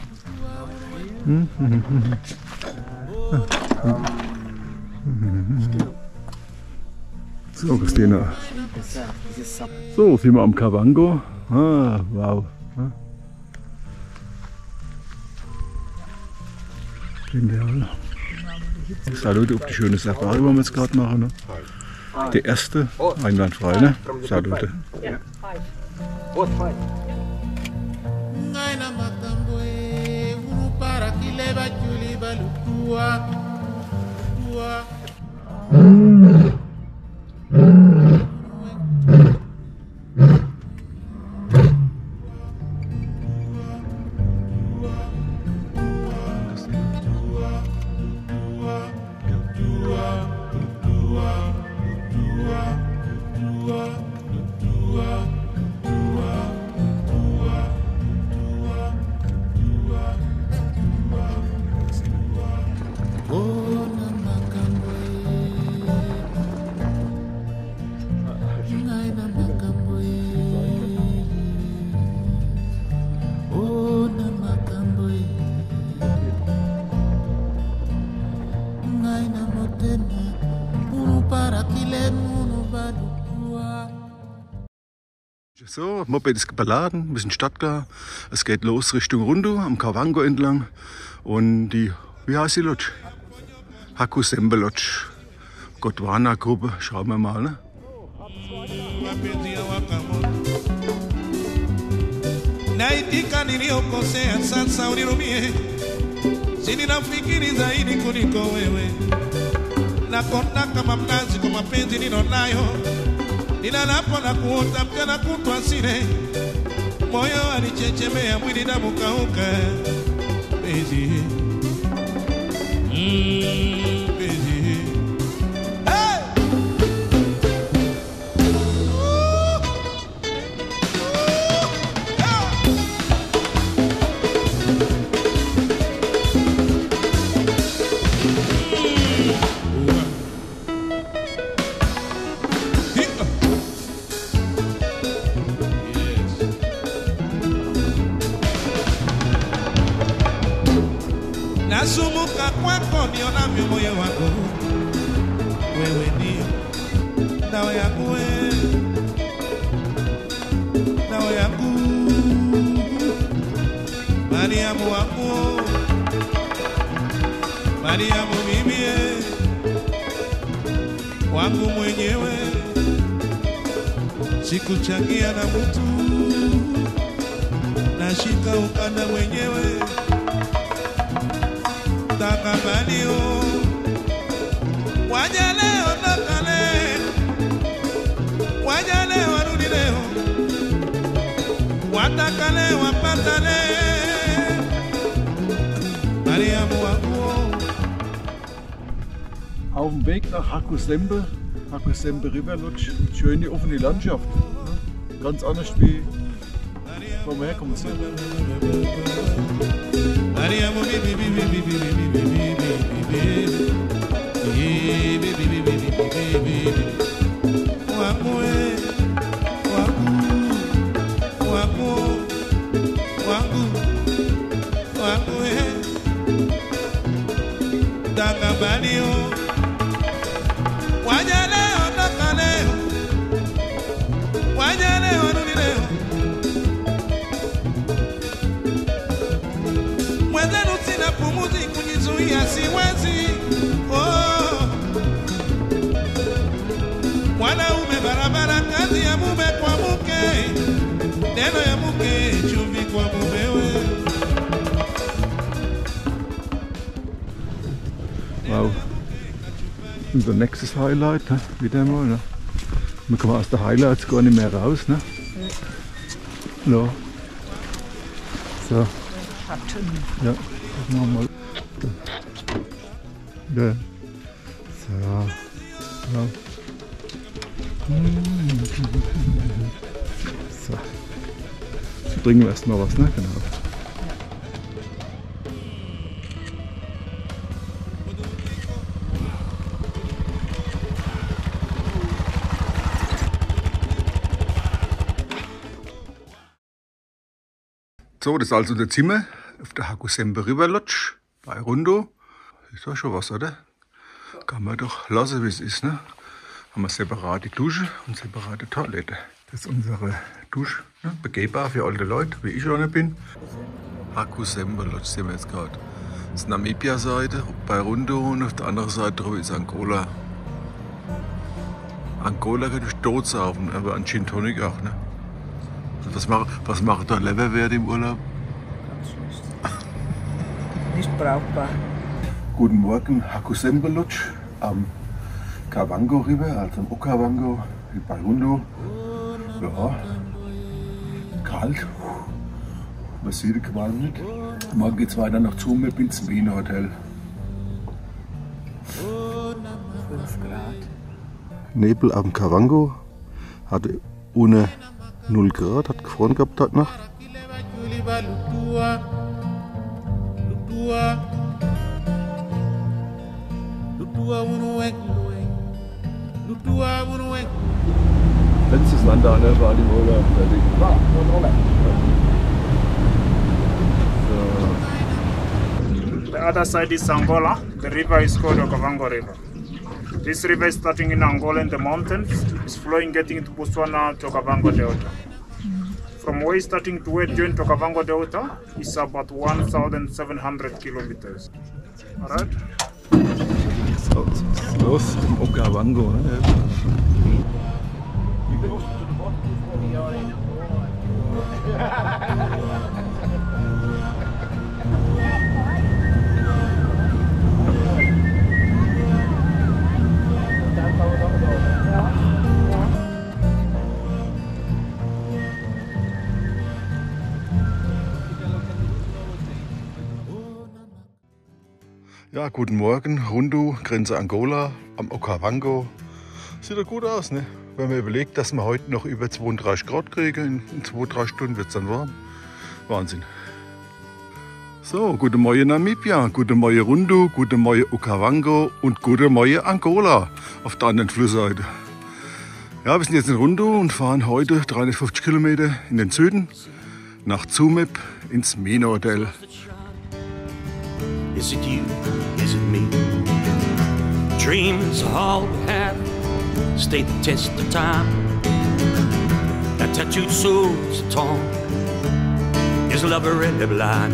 So, Christina. So, sind wir am Kavango. Ah, wow. Genial. Salute auf die schöne Safari, die wir jetzt gerade machen. Ne? Der erste, einwandfrei, ne? Salute. So, Moped ist beladen, wir sind startklar. Es geht los Richtung Rundu am Kavango entlang. Und die, wie heißt die Lodge? Hakusembe Lodge. Gondwana-Gruppe, schauen wir mal. Ne? Naitika niliyokosea sasa unirumie, sini nafikiri zaidi kuliko wewe, nakonda kama mnazi kwa mapenzi ninonayo, nilalapo na kuota mchana kutwa sile, moyo alichechemea mwili damu kauka, penzi penzi. Nasumuka kwako nionavyo moyo wako, wewe ndio dawa yangu wewe, dawa yangu Mariamu wangu, Mariamu mimi wangu mwenyewe, sikuchangia na mtu, nashika ukanda mwenyewe, takabalio waja leo toka leo, waja leo warudi leo, wataka leo wapata leo, Mariamu wangu. Auf dem Weg nach Hakusembe River Lodge, schöne offene Landschaft. Ne? Ganz anders wie wo wir herkommen sind. Siwezi, oh. Mwanaume barabara, kazi ya mume kwa mke, neno ya mke, chumvi kwa mumewe. Wow. Unser nächstes Highlight, ne? Wieder mal. Ne? Wir kommen aus der Highlights gar nicht mehr raus. Ne? Ja. So. Ja, das machen wir mal. Ja. So. Ja. So. Jetzt trinken wir erstmal was, ne? Genau. So, das ist also das Zimmer auf der Hakusembe River Lodge bei Rundo. Ist doch schon was, oder? Kann man doch lassen, wie es ist, ne? Haben wir separate Dusche und separate Toilette. Das ist unsere Dusche, ne? Begehbar für alte Leute, wie ich einer bin. Hakusembe Lodge sehen wir jetzt gerade. Das ist Namibia-Seite bei Rundo und auf der anderen Seite drüber ist Angola. Angola kann ich tot saufen, aber an Gin Tonic auch, ne? Was macht der Leberwert im Urlaub? Ganz schlecht. Nicht brauchbar. Guten Morgen, Hakusembe Lodge am Kavango River, also am Okavango bei Rundo. Ja, kalt, man sieht es quasi nicht. Morgen geht es weiter nach Zumeb ins Wiener Hotel. 5 Grad. Nebel am Kavango, hatte ohne 0 Grad, hat gefroren gehabt heute Nacht. Letztes Land da, ne, war die Urlaub. The other side is Angola. The river is called Okavango River. This river is starting in Angola in the mountains. It's flowing, getting into Botswana to Okavango Delta. From where it's starting to where it joins Okavango Delta is about 1,700 kilometers. Alright? So, los im Okavango. Ne? Ja, guten Morgen, Rundo, Grenze Angola, am Okavango. Sieht doch gut aus, ne? Wenn man überlegt, dass wir heute noch über 32 Grad kriegen, in 2-3 Stunden wird es dann warm. Wahnsinn. So, guten Morgen Namibia, guten Morgen Rundo, guten Morgen Okavango und guten Morgen Angola auf der anderen Flussseite. Ja, wir sind jetzt in Rundo und fahren heute 350 Kilometer in den Süden nach Zumeb ins Wiener Hotel. Is it you? Is it me? dreams all we have stayed the test of time. That tattooed soul's torn, his lover really blind.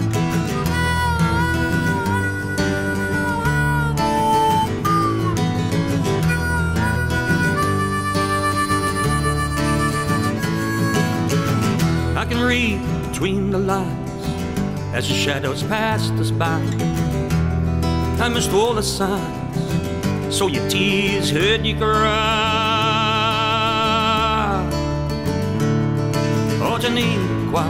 I can read between the lines as the shadows passed us by. I missed all the signs, so your tears heard you cry. Oh, Janiqua,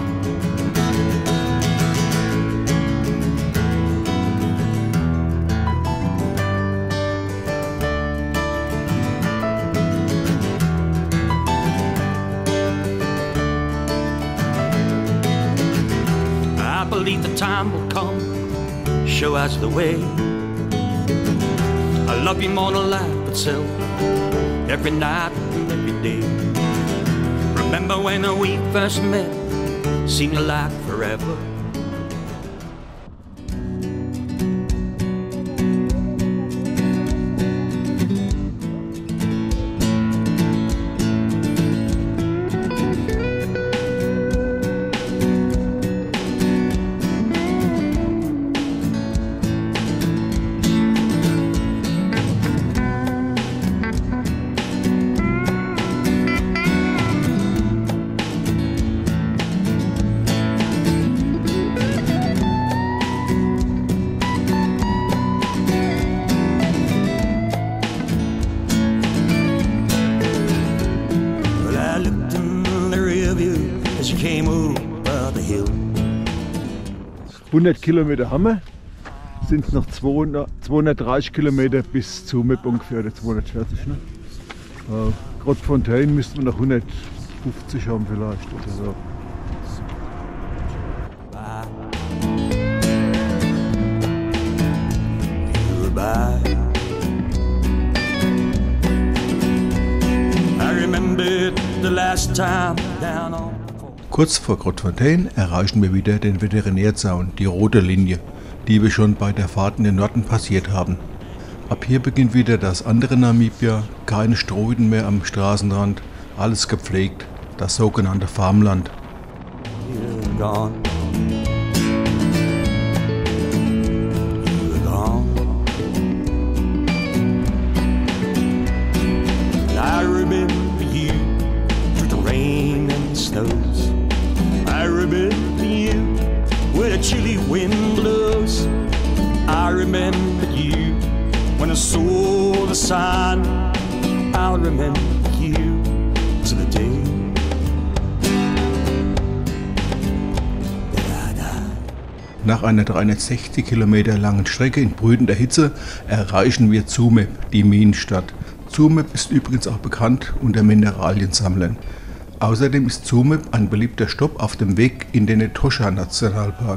I believe the time will come, show us the way. I love you more than life itself, every night and every day. Remember when we first met, seemed like forever. As you came over the hill. 100 Kilometer haben wir. Sind es noch 230 Kilometer bis Tsumeb ungefähr, oder 240. Ne? Grootfontein müssten wir noch 150 haben vielleicht oder so. I remember the last time down on. Kurz vor Grootfontein erreichen wir wieder den Veterinärzaun, die rote Linie, die wir schon bei der Fahrt in den Norden passiert haben. Ab hier beginnt wieder das andere Namibia, keine Strohhütten mehr am Straßenrand, alles gepflegt, das sogenannte Farmland. I remember you through the rain and the snows. I remember you where the chilly wind blows. I remember you when I saw the sun. I'll remember you to the day that I die. Nach einer 360 Kilometer langen Strecke in brütender Hitze erreichen wir Tsumeb, die Minenstadt. Tsumeb ist übrigens auch bekannt unter Mineraliensammlern. Außerdem ist Tsumeb ein beliebter Stopp auf dem Weg in den Etosha-Nationalpark.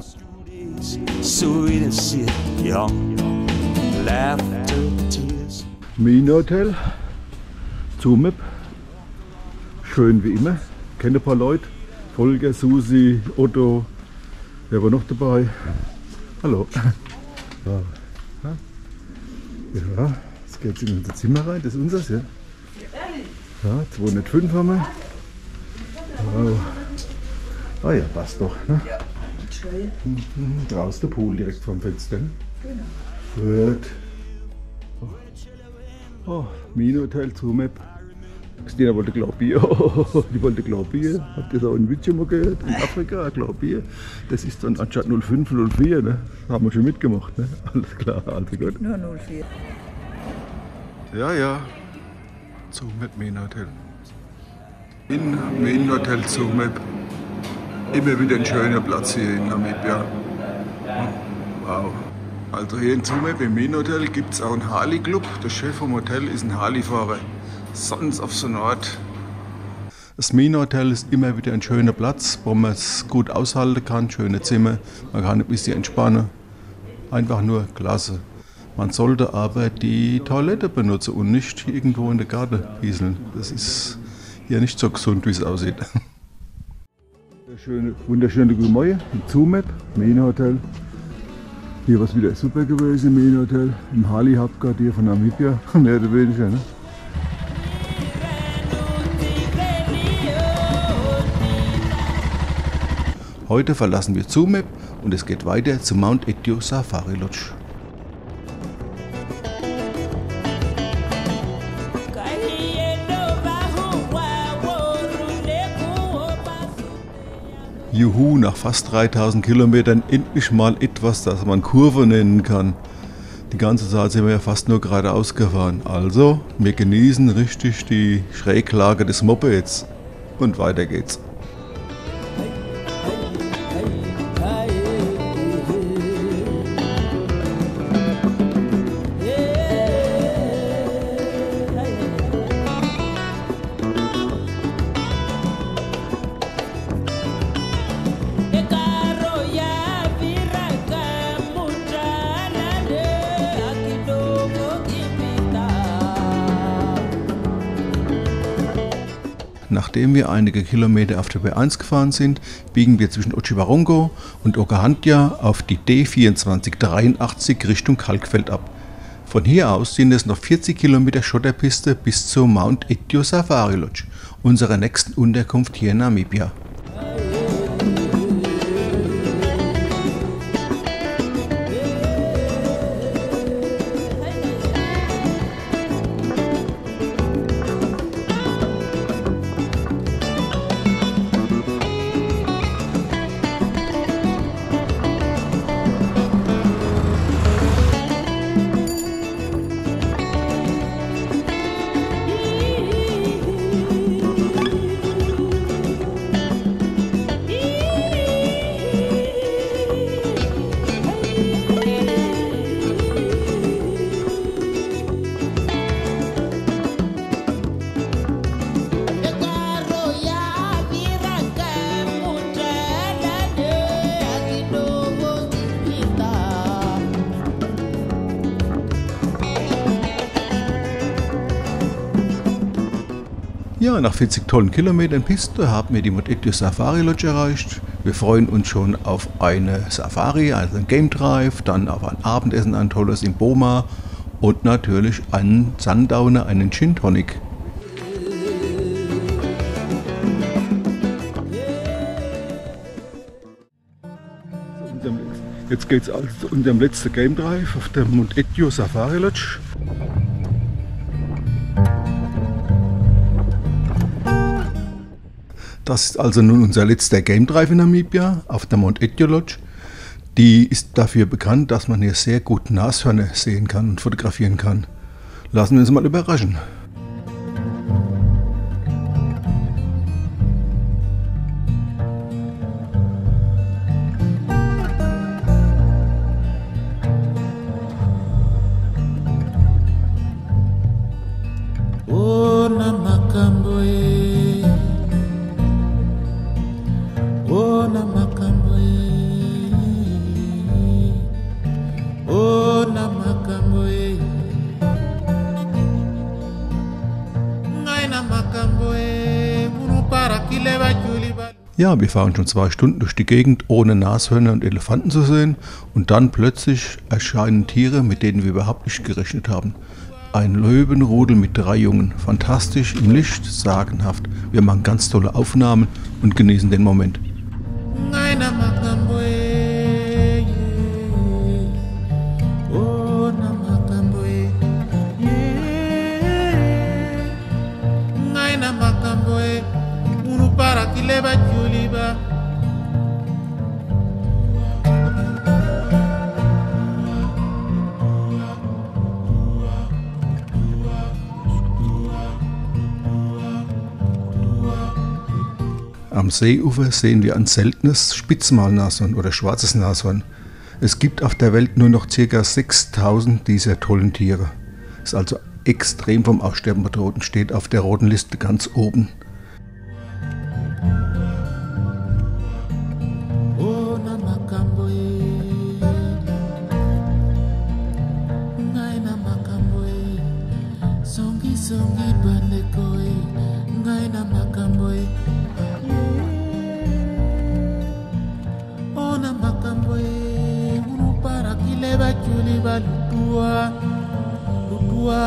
Minenhotel, Tsumeb, schön wie immer. Kenne ein paar Leute, Volker, Susi, Otto, wer war noch dabei? Hallo. Ja, jetzt geht's in unser Zimmer rein, das ist unseres, ja? Ja, 205 haben wir. Wow. Ah ja, passt doch. Ne? Ja, schön. Draußen der Pool direkt vom Fenster. Genau. Gut. Oh, Minenhotel, Tsumeb. Christina wollte Glaubier. Die wollte Glaubier. Habt ihr das auch in Witsch mal gehört? In Afrika, Glaubier. Das ist dann anstatt 05, 04. Ne? Haben wir schon mitgemacht. Ne? Alles klar, also gut. Nur 04. Ja, Tsumeb Minenhotel. In Minenhotel Tsumeb. Immer wieder ein schöner Platz hier in Namibia. Wow. Also hier in Tsumeb im Minenhotel gibt es auch einen Harley-Club. Der Chef vom Hotel ist ein Harley-Fahrer. Sons of the North. Das Minenhotel ist immer wieder ein schöner Platz, wo man es gut aushalten kann. Schöne Zimmer, man kann ein bisschen entspannen. Einfach nur klasse. Man sollte aber die Toilette benutzen und nicht irgendwo in den Garten pieseln. Das ist hier nicht so gesund, wie es aussieht. Wunderschöne gute Morgen in Tsumeb, Minenhotel. Hier war es wieder super gewesen im Hotel, im Hauptquartier von Namibia, mehr oder weniger. Ne? Heute verlassen wir Tsumeb und es geht weiter zu Mount Etio Safari Lodge. Juhu, nach fast 3000 Kilometern endlich mal etwas, das man Kurve nennen kann. Die ganze Zeit sind wir ja fast nur geradeaus gefahren. Also, wir genießen richtig die Schräglage des Mopeds. Und weiter geht's. Nachdem wir einige Kilometer auf der B1 gefahren sind, biegen wir zwischen Otjiwarongo und Okahandja auf die D2483 Richtung Kalkfeld ab. Von hier aus sind es noch 40 Kilometer Schotterpiste bis zur Mount Etio Safari Lodge, unserer nächsten Unterkunft hier in Namibia. Ja, nach 40 tollen Kilometern Piste haben wir die Mount Etio Safari Lodge erreicht. Wir freuen uns schon auf eine Safari, also ein Game Drive, dann auf ein Abendessen, ein tolles im Boma und natürlich einen Sundowner, einen Gin Tonic. Jetzt geht es also zu unserem letzten Game Drive auf der Mount Etio Safari Lodge. Das ist also nun unser letzter Game Drive in Namibia auf der Mount Etio Lodge. Die ist dafür bekannt, dass man hier sehr gut Nashörner sehen kann und fotografieren kann. Lassen wir uns mal überraschen. Ja, wir fahren schon 2 Stunden durch die Gegend, ohne Nashörner und Elefanten zu sehen. Und dann plötzlich erscheinen Tiere, mit denen wir überhaupt nicht gerechnet haben. Ein Löwenrudel mit 3 Jungen. Fantastisch, im Licht, sagenhaft. Wir machen ganz tolle Aufnahmen und genießen den Moment. Am Seeufer sehen wir ein seltenes Spitzmalnashorn oder schwarzes Nashorn. Es gibt auf der Welt nur noch ca. 6000 dieser tollen Tiere. Ist also extrem vom Aussterben bedroht und steht auf der roten Liste ganz oben. ba lutua, lutua,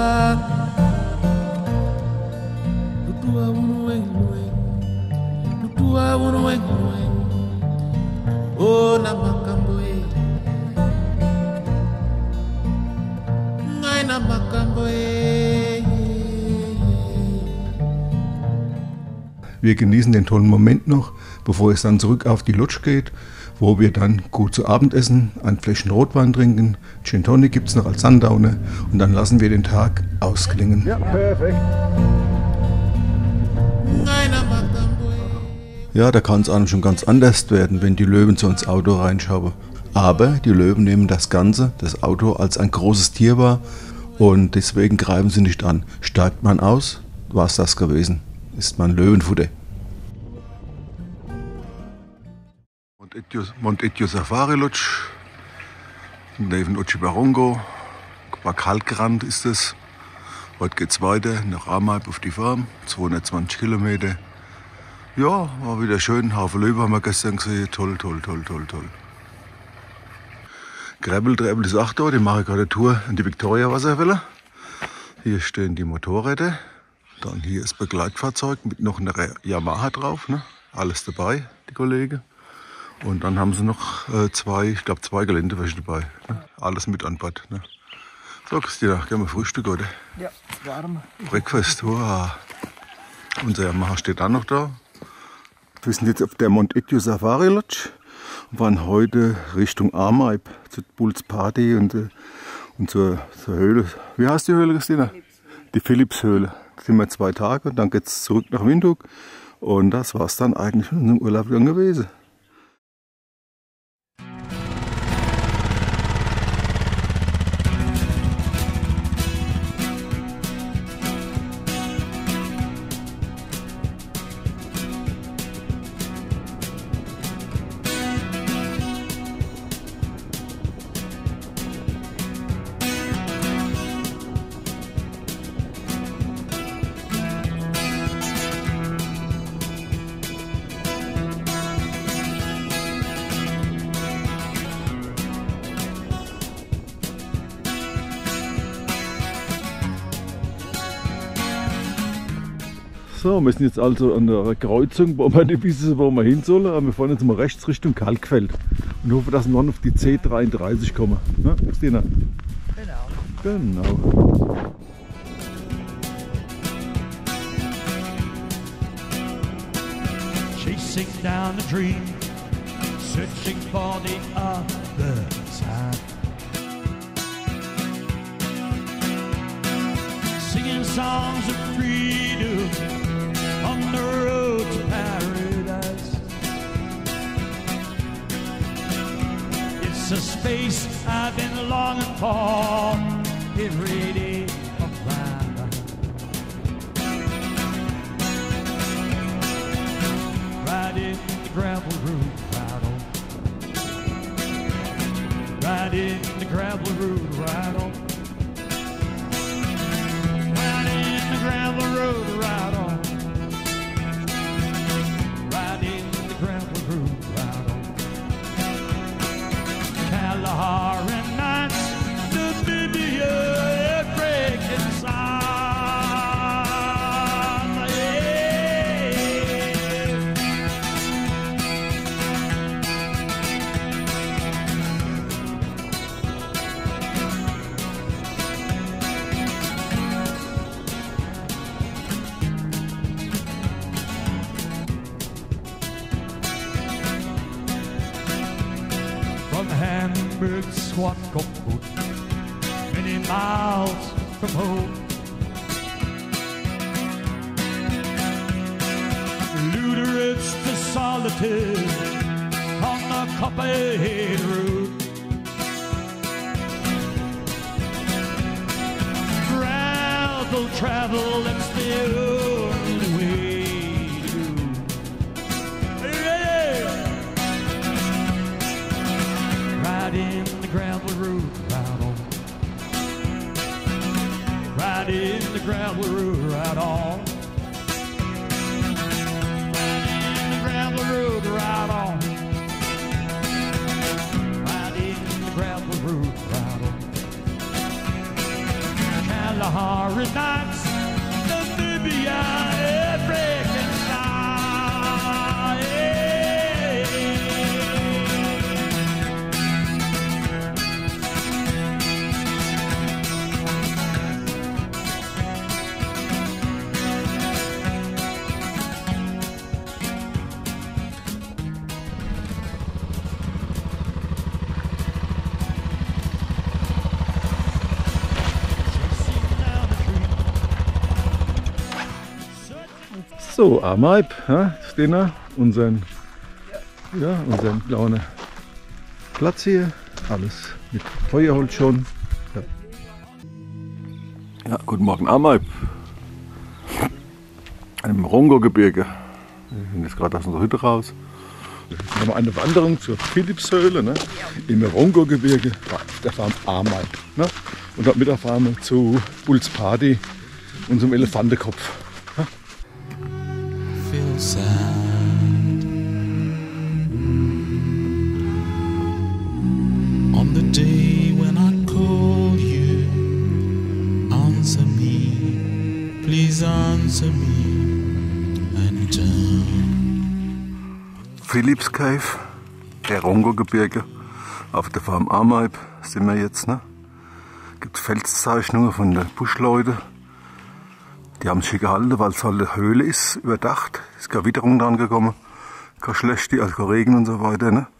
lutua unueng lueng, lutua unueng lueng. Oh namakamboe, ngai namakamboe. Wir genießen den tollen Moment noch, bevor es dann zurück auf die Lodge geht, wo wir dann gut zu Abend essen, ein Fläschchen Rotwein trinken, Gin Tonic gibt es noch als Sundowner und dann lassen wir den Tag ausklingen. Ja, perfekt. Ja, da kann es einem schon ganz anders werden, wenn die Löwen so ins Auto reinschauen. Aber die Löwen nehmen das Ganze, das Auto, als ein großes Tier wahr und deswegen greifen sie nicht an. Steigt man aus, war es das gewesen. Ist man Löwenfutter. Montecchio Safari Lodge, neben Otjiwarongo, Kalkrand ist es. Heute geht es weiter nach Amaib auf die Farm, 220 Kilometer. Ja, war wieder schön, Haufen Löwen haben wir gestern gesehen, toll, toll, toll, toll, toll. Gravel ist auch da, die machen gerade eine Tour an die Victoria Wasserfälle. Hier stehen die Motorräder. Dann hier ist Begleitfahrzeug mit noch einer Yamaha drauf, ne? Alles dabei, die Kollegen. Und dann haben sie noch zwei Geländewäsche dabei, ne? Alles mit an Bord. Ne? So Christina, gehen wir frühstücken, oder? Ja, warm. Breakfast, wow. Unser Yamaha steht auch noch da. Wir sind jetzt auf der Montecchio Safari Lodge und waren heute Richtung Amaib zur Bulls Party und zur Höhle. Wie heißt die Höhle, Christina? Die Philips-Höhle. Da sind wir 2 Tage und dann geht es zurück nach Windhoek. Und das war es dann eigentlich in unserem Urlaub dann gewesen. So, wir sind jetzt also an der Kreuzung, wo wir nicht wissen, wo wir hin sollen. Aber wir fahren jetzt mal rechts Richtung Kalkfeld und hoffen, dass wir dann auf die C33 kommen. Ne, Christina? Genau. Chasing down the dream, searching for the other side. Singing songs of freedom on the road to paradise. It's a space I've been longing for every day of my life. Riding the gravel road, ride on. Riding the gravel road, ride on. Riding the gravel road, ride on. Riding the gravel road, ride on. Kalahari nights, Namibia, breaking sound. Hamburg, Swakopmund, many miles from home. Luderich to solitude on the Copperhead Road. Travel, that's the only way to go. Yeah. Riding the gravel road, ride on. Riding the gravel road, ride on. Riding the gravel road, ride on. Riding the gravel road, ride on. starless nights, Namibia, African sky. So, Amaib, ja, stehen wir, unseren kleinen Platz hier, alles mit Feuerholz schon. Ja, guten Morgen Amaib, im Rongo-Gebirge. Wir sind jetzt gerade aus unserer Hütte raus. Das ist nochmal eine Wanderung zur Philippshöhle, ne? Im Rongo-Gebirge, auf der Farm Amaib. Ne? Und dort mit der Farm zu Bulls Party und zum Elefantenkopf. Sad. On the day when I call you, answer me, please answer me and Philipps Cave, der Rongo-Gebirge, auf der Farm Amaib sind wir jetzt. Ne? Gibt Felszeichnungen von den Buschleuten. Die haben sich hier gehalten, weil es halt eine Höhle ist, überdacht. Ist keine Witterung dran gekommen, keine schlechte, also kein Regen und so weiter. Ne?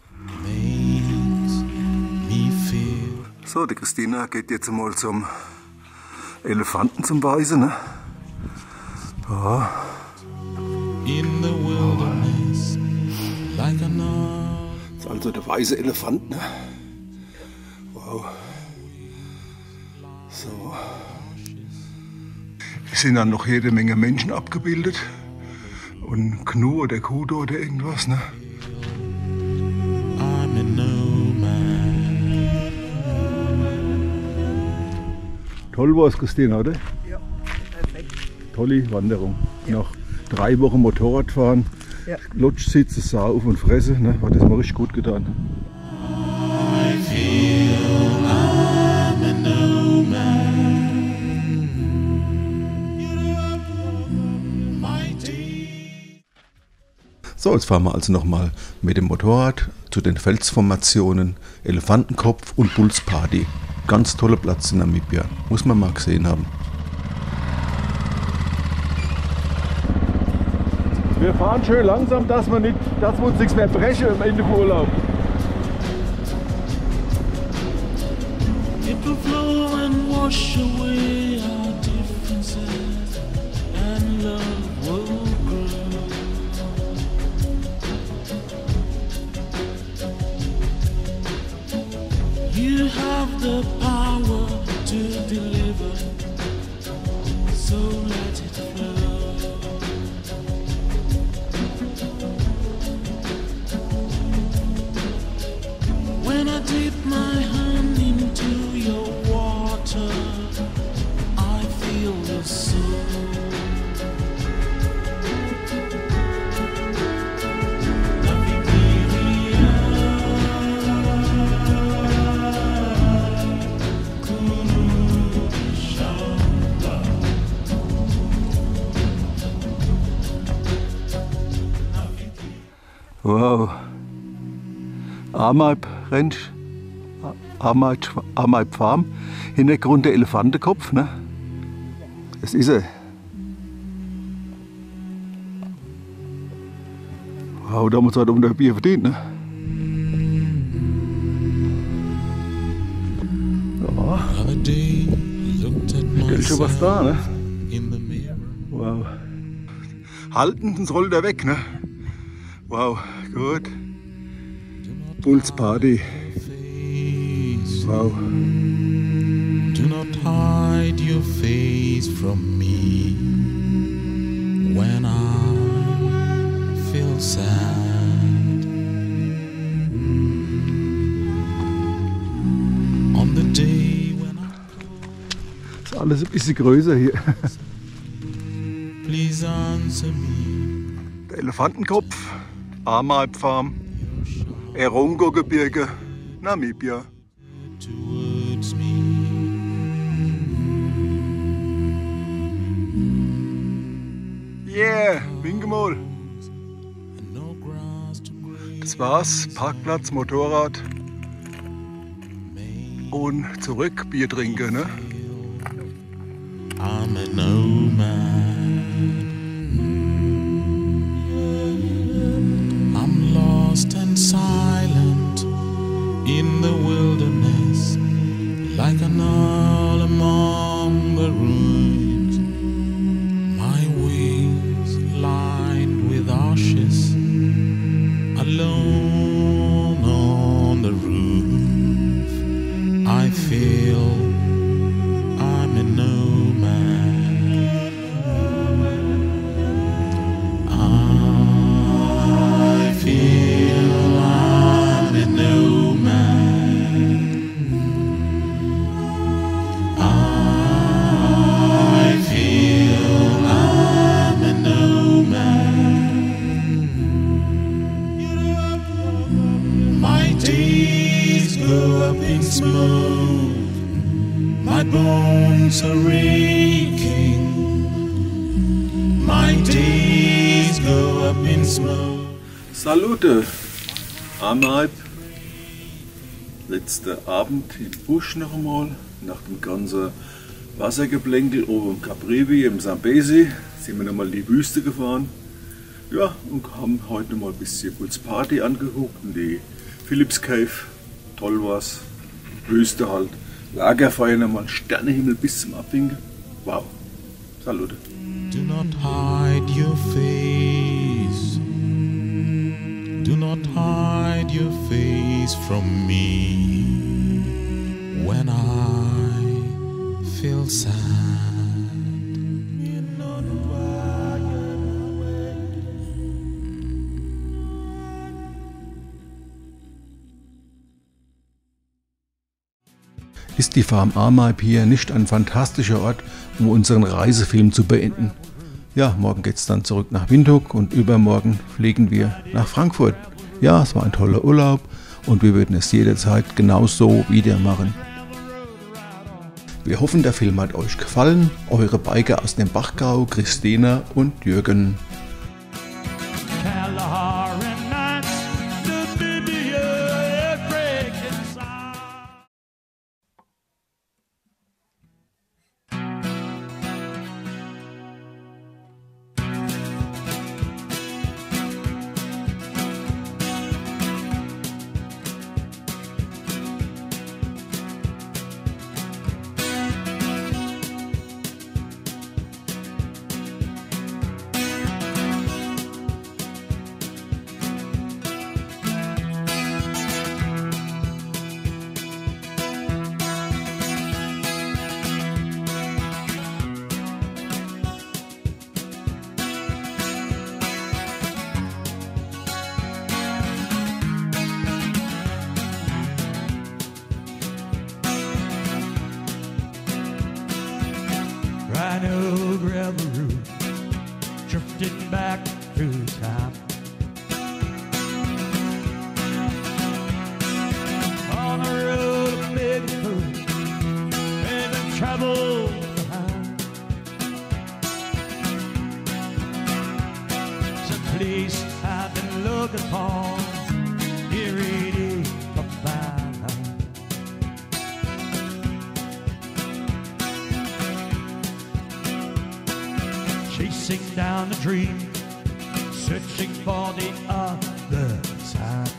So, die Christina geht jetzt mal zum Elefanten zum Weisen. Ne? Ja. Das ist also der weiße Elefant. Ne? Wow. So. Es sind dann noch jede Menge Menschen abgebildet und Gnu oder Kudo oder irgendwas, ne? Toll war es, Christina, oder? Ja, perfekt. Tolle Wanderung. Ja. Nach 3 Wochen Motorradfahren, ja. Lutschsitze, Sau auf und Fresse, ne? Hat das mal richtig gut getan. So, jetzt fahren wir also nochmal mit dem Motorrad zu den Felsformationen Elefantenkopf und Bulls Party. Ganz toller Platz in Namibia, muss man mal gesehen haben. Wir fahren schön langsam, dass wir uns nichts mehr brechen am Ende vom Urlaub. It will flow and wash away our differences, and love will grow. You have the power to deliver, so let it flow. When I dip my hand into your water, I feel the soul. Wow. Amaib Ranch, Amaib Farm, Hintergrund der Elefantenkopf, ne? Das ist er. Wow, da haben wir uns halt um das Bier verdient, ne? Ja. Ist schon was da, ne? Wow. Halten, sonst rollt er weg, ne? Wow, gut. Bulls Party. Wow. Do not hide your face from me when I feel sad. On the day when ist alles ein bisschen größer hier. Please answer me. Der Elefantenkopf, Amaib Farm, Erongo-Gebirge, Namibia. Towards me. Yeah, winke mal. Das war's. Parkplatz, Motorrad. Und zurück, Bier trinken, ne? I'm a nomad. I'm lost and silent in the wilderness, like an owl among the ruins. My wings lined with ashes, alone on the roof. I feel I'm a nomad. I feel I'm a nomad. I feel I'm a nomad. My days go up in smoke. My bones are aching. My days go up in smoke. Salute! Amhalb. Letzter Abend im Busch noch einmal. Nach dem ganzen Wassergeplänkel oben im Caprivi im Zambesi sind wir nochmal in die Wüste gefahren. Ja, und haben heute nochmal ein bisschen kurz Party angeguckt in die Philips Cave. Toll war's. Wüste halt. Lagerfeuer nochmal, Sternehimmel bis zum Abwinken. Wow. Salute. Do not hide your face. Do not hide your face from me when I feel sad. Ist die Farm Amhalb hier nicht ein fantastischer Ort, um unseren Reisefilm zu beenden? Ja, morgen geht's dann zurück nach Windhoek und übermorgen fliegen wir nach Frankfurt. Ja, es war ein toller Urlaub und wir würden es jederzeit genauso wieder machen. Wir hoffen, der Film hat euch gefallen. Eure Biker aus dem Bachgau, Christina und Jürgen. Rhino gravel route, drifting back through time. On the road of Bigfoot, leaving trouble behind. It's a place I've been looking for, here it is, a find. Chasing down the dream, searching for the other side.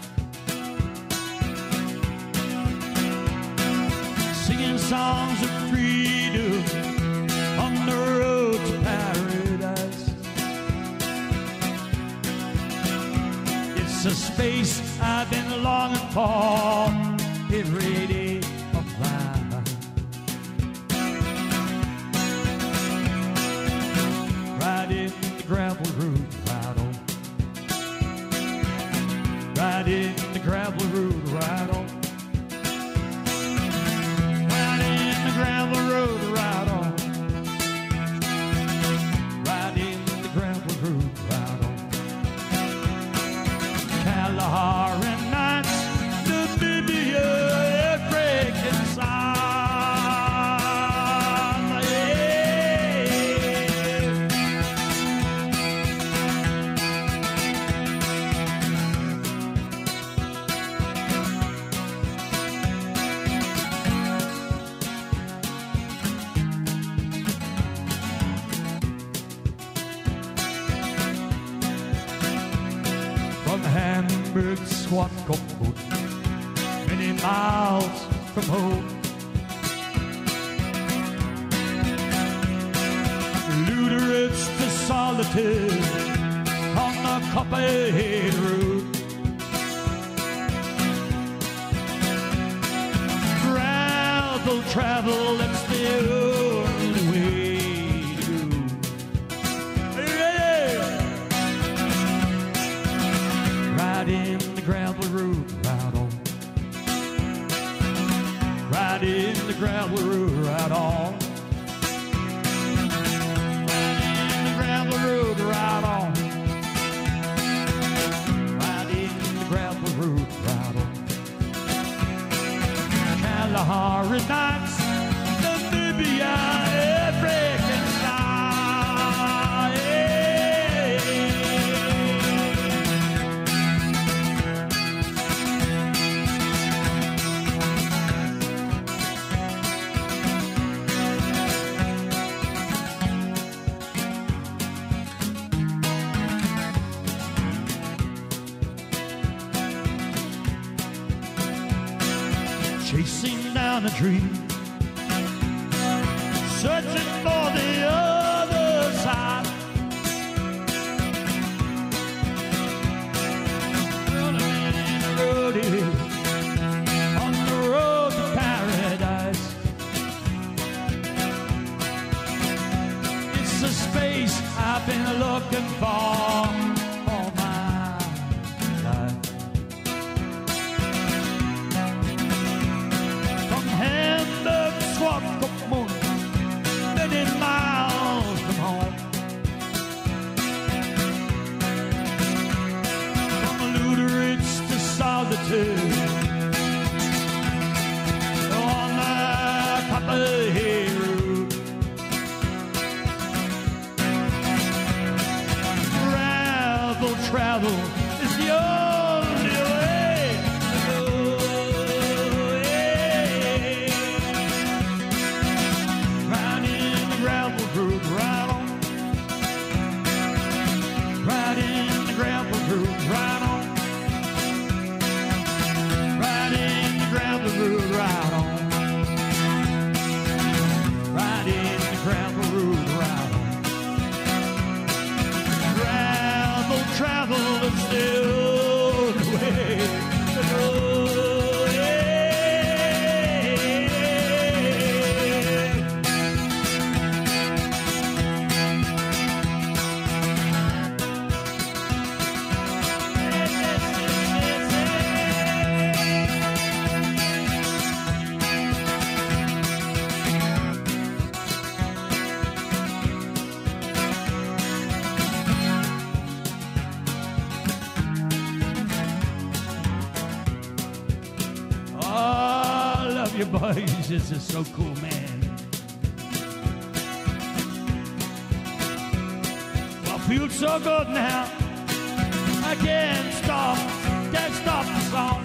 Singing songs of freedom on the road to paradise. It's a space I've been longing for every day of my life. Riding the gravel road, right on. Riding the gravel road, right on. Riding the gravel road, right on. Riding the gravel road, right on. Kalahari nights, the Namibia Swat kapot, many miles from home. Luderates to solitude on the Copperhead Road. Travel, that's the only way to go. Yeah. Riding the gravel road, right on. Riding the gravel road, right on. Riding the gravel road, right on. Riding the gravel road, right on. Kalahari nights, Namibia, African side. Chasing down a dream, searching for the other side. Running in the road here, on the road to paradise. It's the space I've been looking for all my life. Swat kapot, many miles from home. From Luderates to solitude on the Copperhead Road. Travel is the only way to go. Riding the gravel road, right on. Riding the gravel road, right on. Riding the gravel road, right on. Riding the gravel road, right on. Travel is the only way to go. Your boys, this is so cool, man. I feel so good now. I can't stop the song.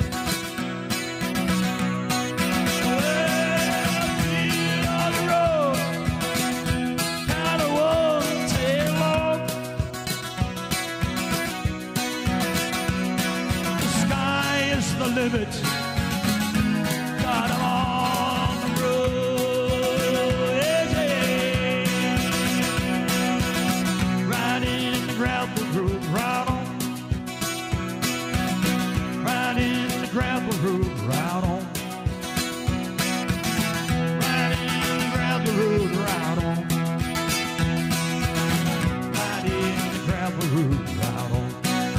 Well, I feel on the road, kinda won't take long. The sky is the limit. Gravel road, right on. Riding the gravel road, right on. Riding the gravel road, right on.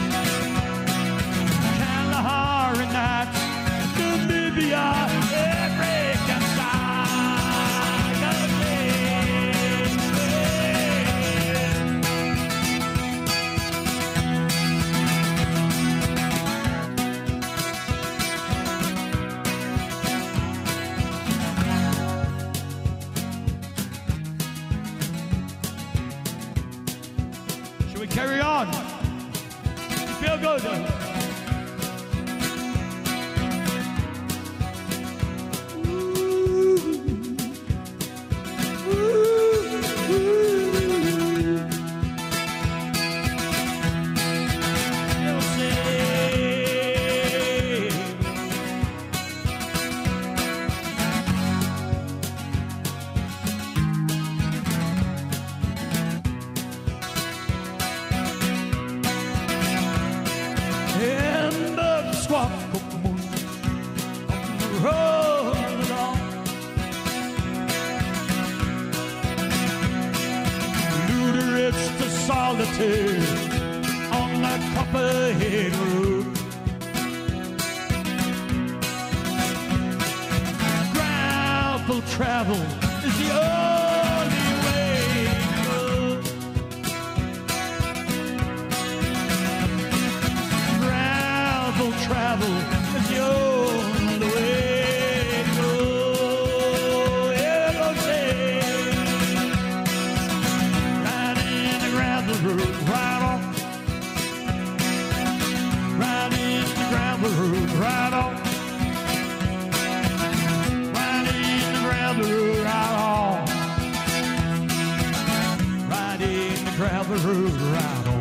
Kalahari nights, Namibia, African side. Gotta carry on. You feel good though. You'll see. roll along. Luderates to solitude on the Copperhead Road. Gravel travel is the only way to go. Gravel travel is the only way to go. Yeah, go say, riding the gravel road, right on. Riding the gravel road, right on. Riding the gravel road, right on. Riding the gravel road, right on.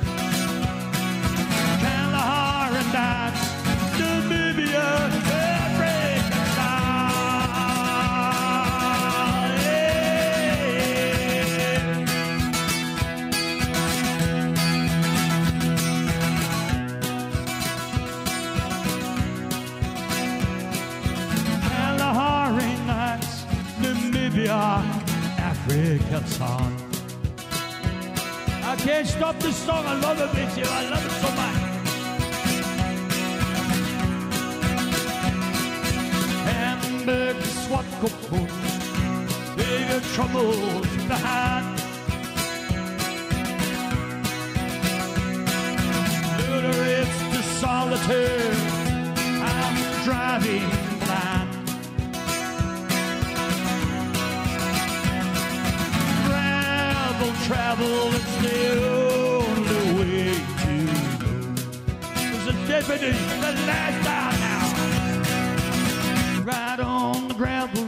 Kalahari nights, Namibia, Africa style. Yeah. Kalahari nights, Namibia, Africa song. I can't stop this song, I love it, bitch. I love it so much. Hamburg, Swakopmund, bigger troubles behind. Luderates to solitude, I'm driving blind. Gravel travel, it's the only way to go. There's a deputy, the last time now. Right on the gravel